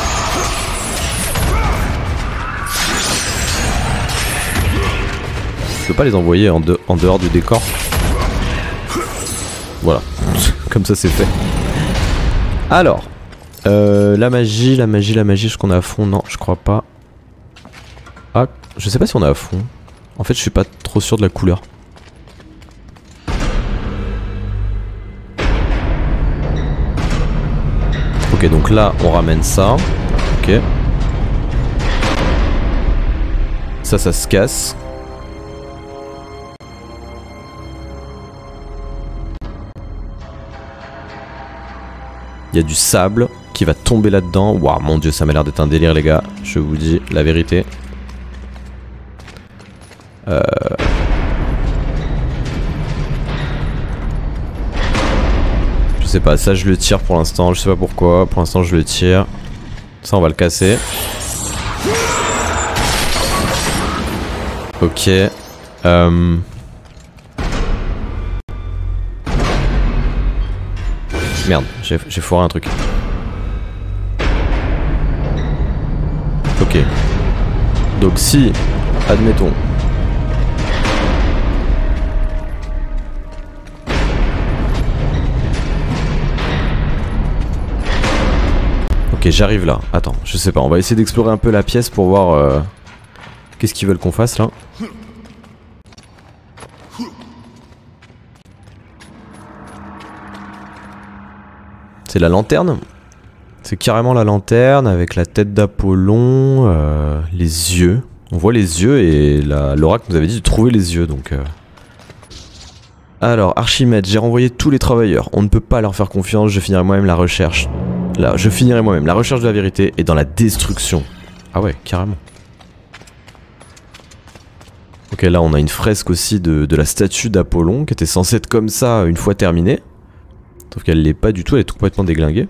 Je peux pas les envoyer en, de en dehors du décor. Voilà. Comme ça c'est fait. Alors. Euh, la magie, la magie, la magie, est-ce qu'on est à fond? Non, je crois pas. Ah, je sais pas si on est à fond. En fait, je suis pas trop sûr de la couleur. Ok, donc là, on ramène ça. Ok. ça, ça se casse. Il y a du sable qui va tomber là-dedans. Waouh, mon dieu, ça m'a l'air d'être un délire, les gars. Je vous dis la vérité. Euh... Je sais pas, ça je le tire pour l'instant. Je sais pas pourquoi. Pour l'instant, je le tire. Ça, on va le casser. Ok. Euh... Merde, j'ai foiré un truc. Ok. Donc si, admettons. Ok, j'arrive là. Attends, je sais pas. On va essayer d'explorer un peu la pièce pour voir euh, qu'est-ce qu'ils veulent qu'on fasse là. C'est la lanterne. C'est carrément la lanterne avec la tête d'Apollon, euh, les yeux. On voit les yeux et l'oracle nous avait dit de trouver les yeux donc... Euh... Alors, Archimède, j'ai renvoyé tous les travailleurs. On ne peut pas leur faire confiance, je finirai moi-même la recherche. Là, je finirai moi-même la recherche de la vérité et dans la destruction. Ah ouais, carrément. Ok, là on a une fresque aussi de, de la statue d'Apollon qui était censée être comme ça une fois terminée. Sauf qu'elle l'est pas du tout, elle est complètement déglinguée.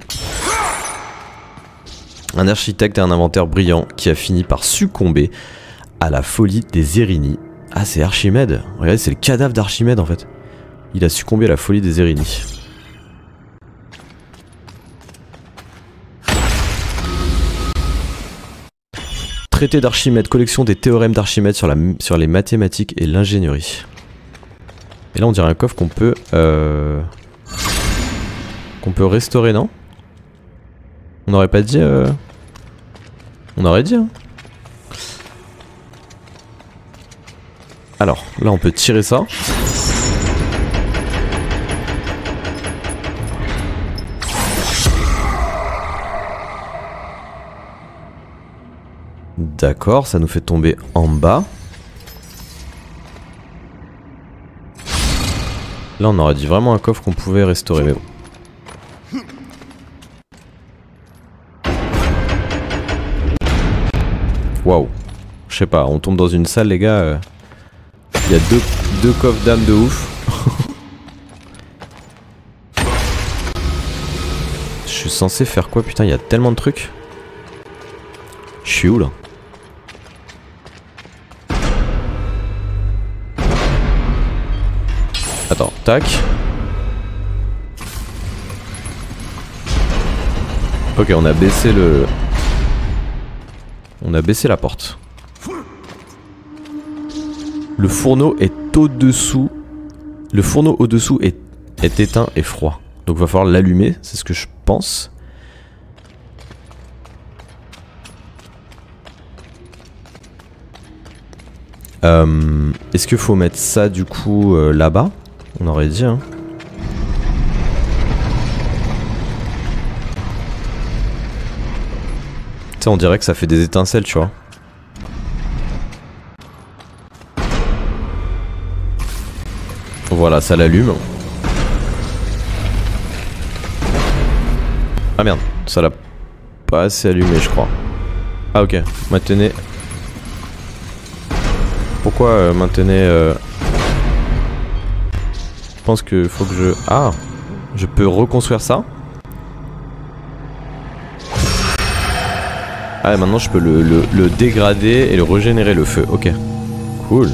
Un architecte et un inventeur brillant qui a fini par succomber à la folie des Érini. Ah, c'est Archimède. Regardez, c'est le cadavre d'Archimède en fait. Il a succombé à la folie des Érini. Traité d'Archimède, collection des théorèmes d'Archimède sur, la, sur les mathématiques et l'ingénierie. Et là on dirait un coffre qu'on peut... Euh... qu'on peut restaurer, non? On n'aurait pas dit... Euh... On aurait dit, hein. Alors, là on peut tirer ça. D'accord, ça nous fait tomber en bas. Là on aurait dit vraiment un coffre qu'on pouvait restaurer, mais bon. Waouh. Je sais pas, on tombe dans une salle les gars. Il euh, y a deux, deux coffres d'âme de ouf. Je suis censé faire quoi? Putain, il y a tellement de trucs. Je suis où là? Attends, tac. Ok, on a baissé le... On a baissé la porte. Le fourneau est au-dessous. Le fourneau au-dessous est, est éteint et froid. Donc va falloir l'allumer, c'est ce que je pense. Euh, Est-ce qu'il faut mettre ça du coup euh, là-bas? On aurait dit hein. Tu sais, on dirait que ça fait des étincelles, tu vois. Voilà, ça l'allume. Ah merde, ça l'a pas assez allumé, je crois. Ah ok, maintenez. Pourquoi euh, maintenez euh... Je pense que faut que je... Ah, je peux reconstruire ça. Ah et maintenant je peux le, le, le dégrader et le régénérer le feu. Ok, cool.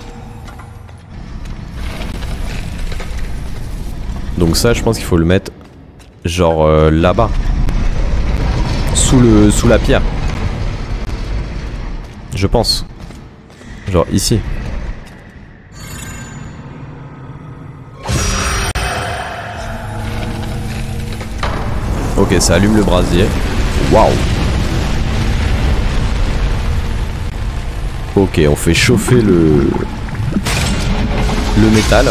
Donc ça je pense qu'il faut le mettre genre euh, là-bas. Sous le sous la pierre. Je pense. Genre ici. Ok, ça allume le brasier. Waouh. Ok, on fait chauffer le le métal.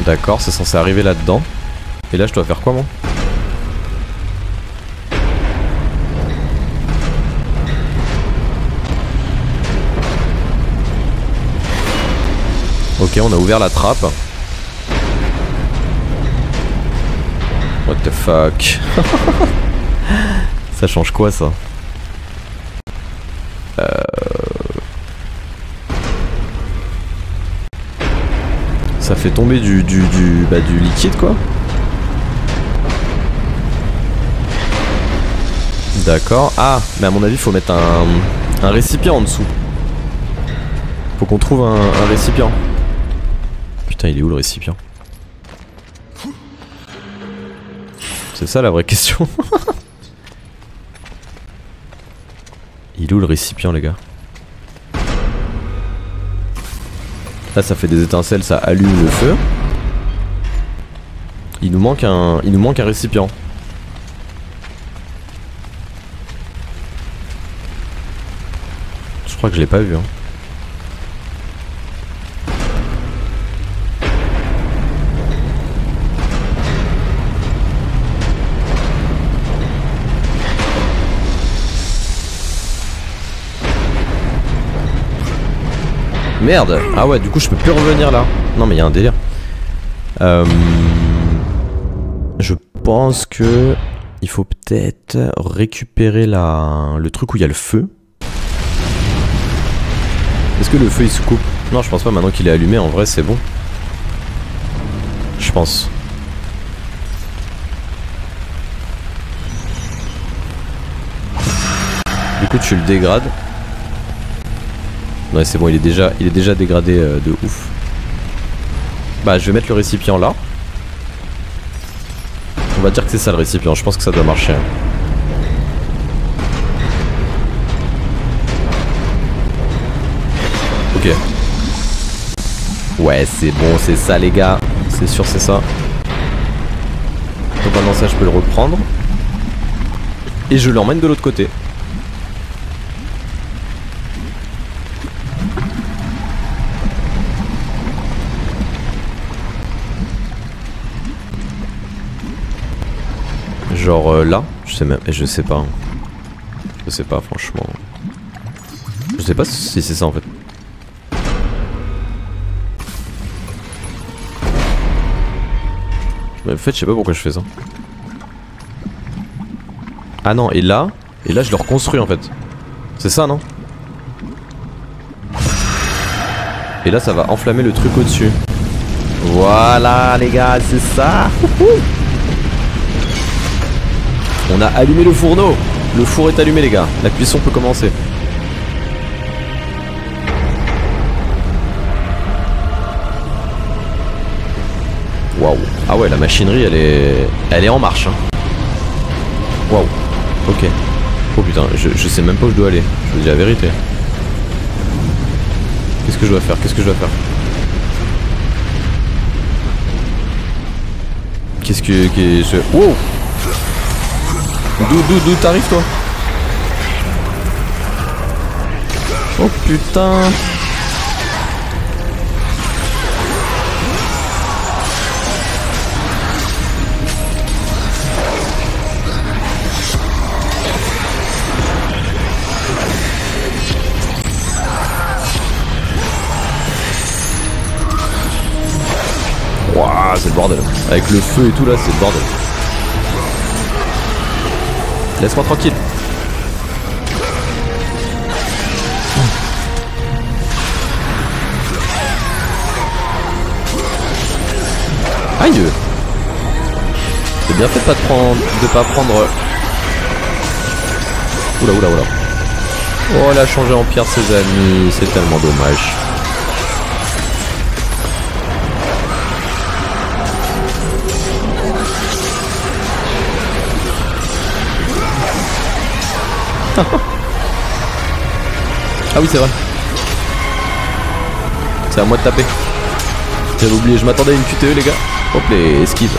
D'accord, c'est censé arriver là-dedans. Et là, je dois faire quoi, moi? Ok, on a ouvert la trappe. What the fuck? Ça change quoi, ça? Euh... Ça fait tomber du, du, du, bah, du liquide, quoi. D'accord. Ah, mais à mon avis, il faut mettre un, un récipient en dessous. Faut qu'on trouve un, un récipient. Putain, il est où le récipient? C'est ça la vraie question. Il est où le récipient, les gars? Là, ça fait des étincelles, ça allume le feu. Il nous manque un, il nous manque un récipient. Je crois que je l'ai pas vu. Hein. Merde. Ah ouais, du coup je peux plus revenir là. Non mais il y a un délire. Euh, je pense que il faut peut-être récupérer la, le truc où il y a le feu. Est-ce que le feu il se coupe? Non, je pense pas. Maintenant qu'il est allumé, en vrai c'est bon. Je pense. Du coup tu le dégrades. Ouais, c'est bon, il est déjà, il est déjà dégradé euh, de ouf. Bah, je vais mettre le récipient là. On va dire que c'est ça le récipient. Je pense que ça doit marcher. Hein. Ok. Ouais, c'est bon, c'est ça, les gars. C'est sûr, c'est ça. Donc maintenant, ça, je peux le reprendre. Et je l'emmène de l'autre côté. Genre euh, là, je sais même, je sais pas. Je sais pas franchement. Je sais pas si c'est ça en fait. Mais en fait, je sais pas pourquoi je fais ça. Ah non, et là, et là je le reconstruis en fait. C'est ça, non? Et là, ça va enflammer le truc au-dessus. Voilà les gars, c'est ça. On a allumé le fourneau. Le four est allumé les gars. La cuisson peut commencer. Waouh. Ah ouais, la machinerie elle est... Elle est en marche hein. Waouh. Ok. Oh putain, je, je sais même pas où je dois aller. Je vous dis la vérité. Qu'est-ce que je dois faire? Qu'est-ce que je dois faire? Qu'est-ce que... Qu'est-ce que... Wow. D'où, d'où, d'où t'arrives toi? Oh putain. Waouh, c'est le bordel. Avec le feu et tout là, c'est le bordel. Laisse-moi tranquille. Aïe. C'est bien fait de pas te prendre, de pas prendre. Oula oula oula. Oh, elle a changé en pierre ses amis, c'est tellement dommage. Ah oui c'est vrai. C'est à moi de taper. J'avais oublié, je m'attendais à une Q T E les gars. Hop les esquives.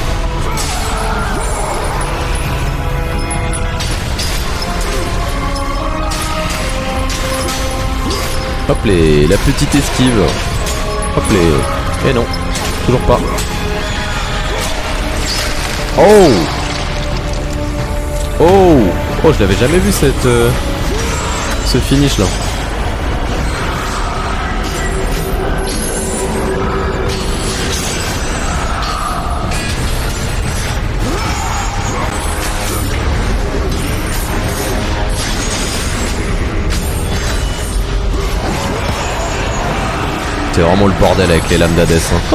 Hop les, la petite esquive. Hop les. Et non, toujours pas. Oh. Oh. Oh, je l'avais jamais vu cette... Euh, ce finish là. C'est vraiment le bordel avec les lames d'Hadès. Hein.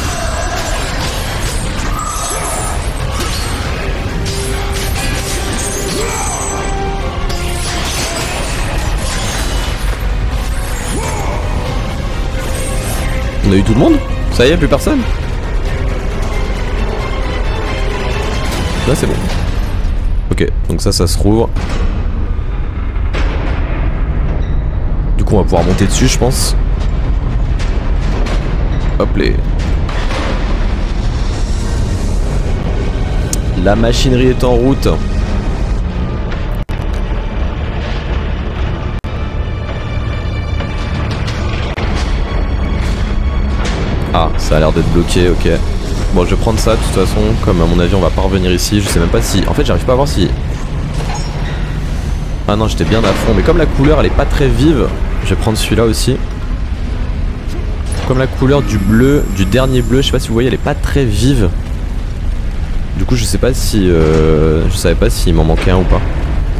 On a eu tout le monde? Ça y est, plus personne? Là c'est bon. Ok, donc ça, ça se rouvre. Du coup on va pouvoir monter dessus je pense. Hop les. La machinerie est en route. Ah, ça a l'air d'être bloqué, ok. Bon, je vais prendre ça de toute façon, comme à mon avis on va pas revenir ici, je sais même pas si... En fait j'arrive pas à voir si... Ah non, j'étais bien à fond, mais comme la couleur elle est pas très vive, je vais prendre celui-là aussi. Comme la couleur du bleu, du dernier bleu, je sais pas si vous voyez, elle est pas très vive. Du coup je sais pas si... Euh, je savais pas s'il m'en manquait un ou pas.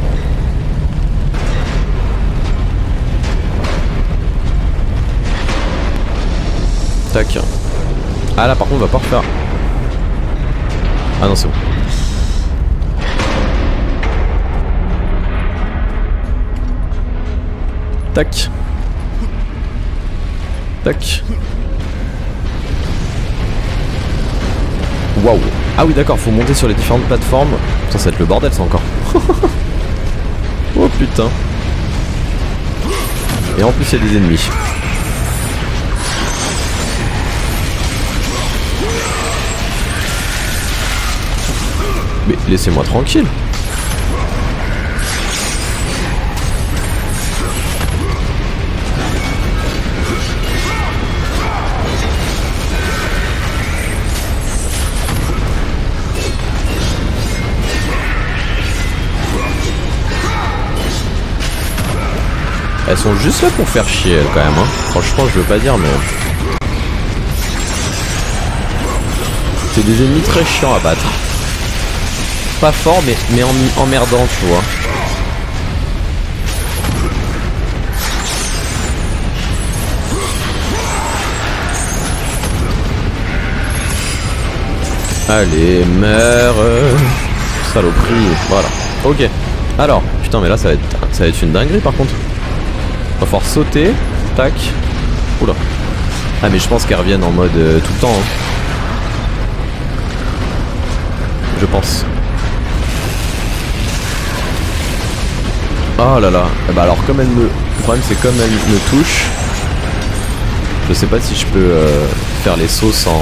Tac. Ah là par contre on va pas refaire. Ah non c'est bon. Tac. Tac. Waouh. Ah oui d'accord, faut monter sur les différentes plateformes. Putain, ça va être le bordel ça encore. Oh putain. Et en plus il y a des ennemis. Mais laissez-moi tranquille. Elles sont juste là pour faire chier elles quand même hein. Franchement je veux pas dire mais... C'est des ennemis très chiants à battre. Pas fort mais, mais en, emmerdant tu vois. Allez meurs. Saloperie. Voilà. Ok. Alors. Putain mais là ça va être, ça va être une dinguerie par contre. Va falloir sauter. Tac. Oula. Ah mais je pense qu'elles reviennent en mode euh, tout le temps hein. Je pense. Oh là là. Et bah alors comme elle me... Le problème c'est comme elle me touche. Je sais pas si je peux euh, faire les sauts sans...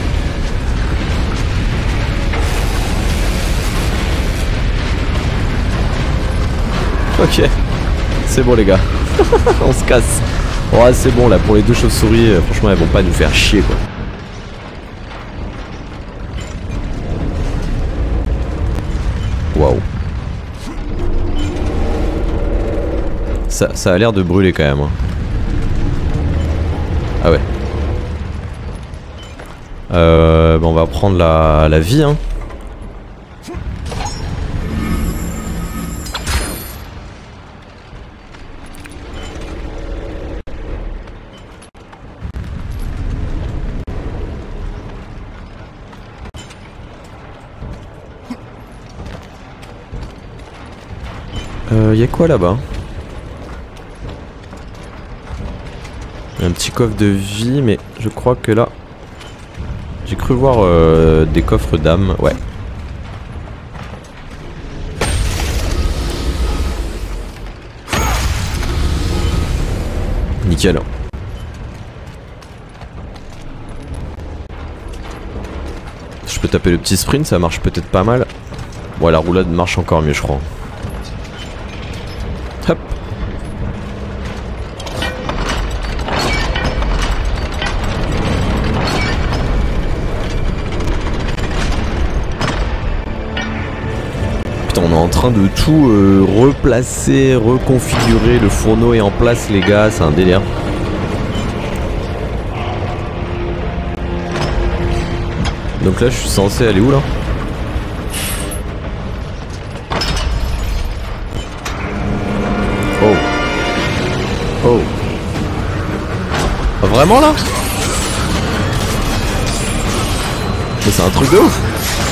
Ok. C'est bon les gars. On se casse. Ouais c'est bon là pour les deux chauves-souris. Euh, franchement elles vont pas nous faire chier quoi. Waouh. Ça, ça a l'air de brûler quand même hein. Ah ouais. Euh, bah on va prendre la, la vie hein. Euh, y'a quoi là-bas? Un petit coffre de vie, mais je crois que là... J'ai cru voir euh, des coffres d'âme, ouais. Nickel. Je peux taper le petit sprint, ça marche peut-être pas mal. Ouais, la roulade marche encore mieux, je crois. Hop. Putain, on est en train de tout euh, replacer, reconfigurer. Le fourneau est en place, les gars, c'est un délire. Donc là, je suis censé aller où là? Oh. Oh. Ah, vraiment là? Mais c'est un truc de ouf.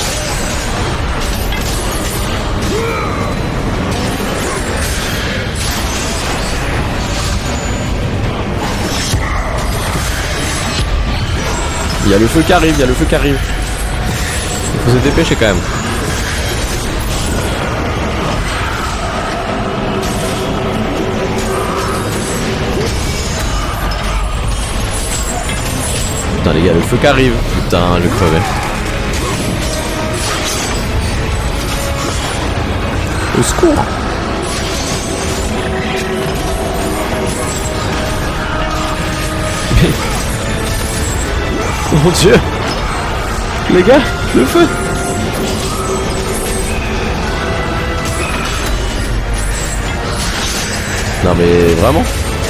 Il y a le feu qui arrive, il y a le feu qui arrive. Il faut se dépêcher quand même. Putain les gars, le feu qui arrive. Putain, je vais crever. Au secours. Oh mon dieu. Les gars, le feu. Non mais vraiment.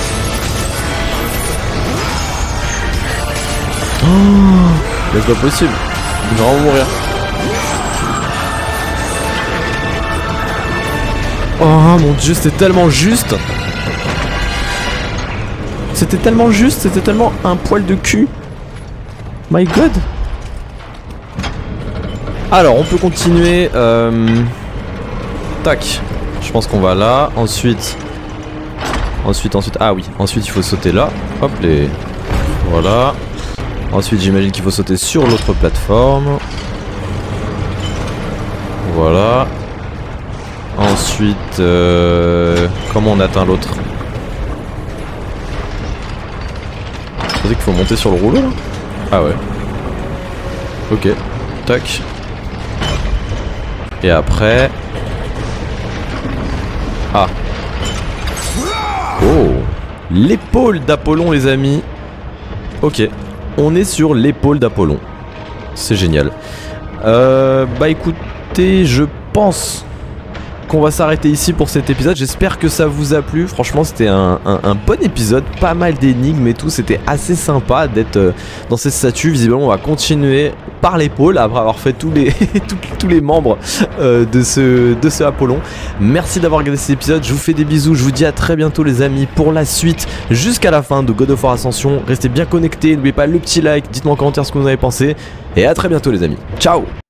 Oh, mais c'est pas possible. Il va vraiment mourir. Oh mon dieu, c'était tellement juste. C'était tellement juste, c'était tellement un poil de cul. My god. Alors on peut continuer euh... Tac. Je pense qu'on va là. Ensuite Ensuite ensuite Ah oui, ensuite il faut sauter là. Hop les. Voilà. Ensuite j'imagine qu'il faut sauter sur l'autre plateforme. Voilà. Ensuite euh... comment on atteint l'autre? Je pensais qu'il faut monter sur le rouleau là. Ah ouais. Ok. Tac. Et après... Ah. Oh. L'épaule d'Apollon les amis. Ok. On est sur l'épaule d'Apollon. C'est génial. Euh, bah écoutez, je pense qu'on va s'arrêter ici pour cet épisode. J'espère que ça vous a plu. Franchement c'était un, un, un bon épisode. Pas mal d'énigmes et tout. C'était assez sympa d'être euh, dans cette statue. Visiblement on va continuer par l'épaule après avoir fait tous les, tous, tous les membres euh, de, ce, de ce Apollon. Merci d'avoir regardé cet épisode. Je vous fais des bisous. Je vous dis à très bientôt les amis pour la suite jusqu'à la fin de God of War Ascension. Restez bien connectés. N'oubliez pas le petit like. Dites-moi en commentaire ce que vous en avez pensé. Et à très bientôt les amis. Ciao.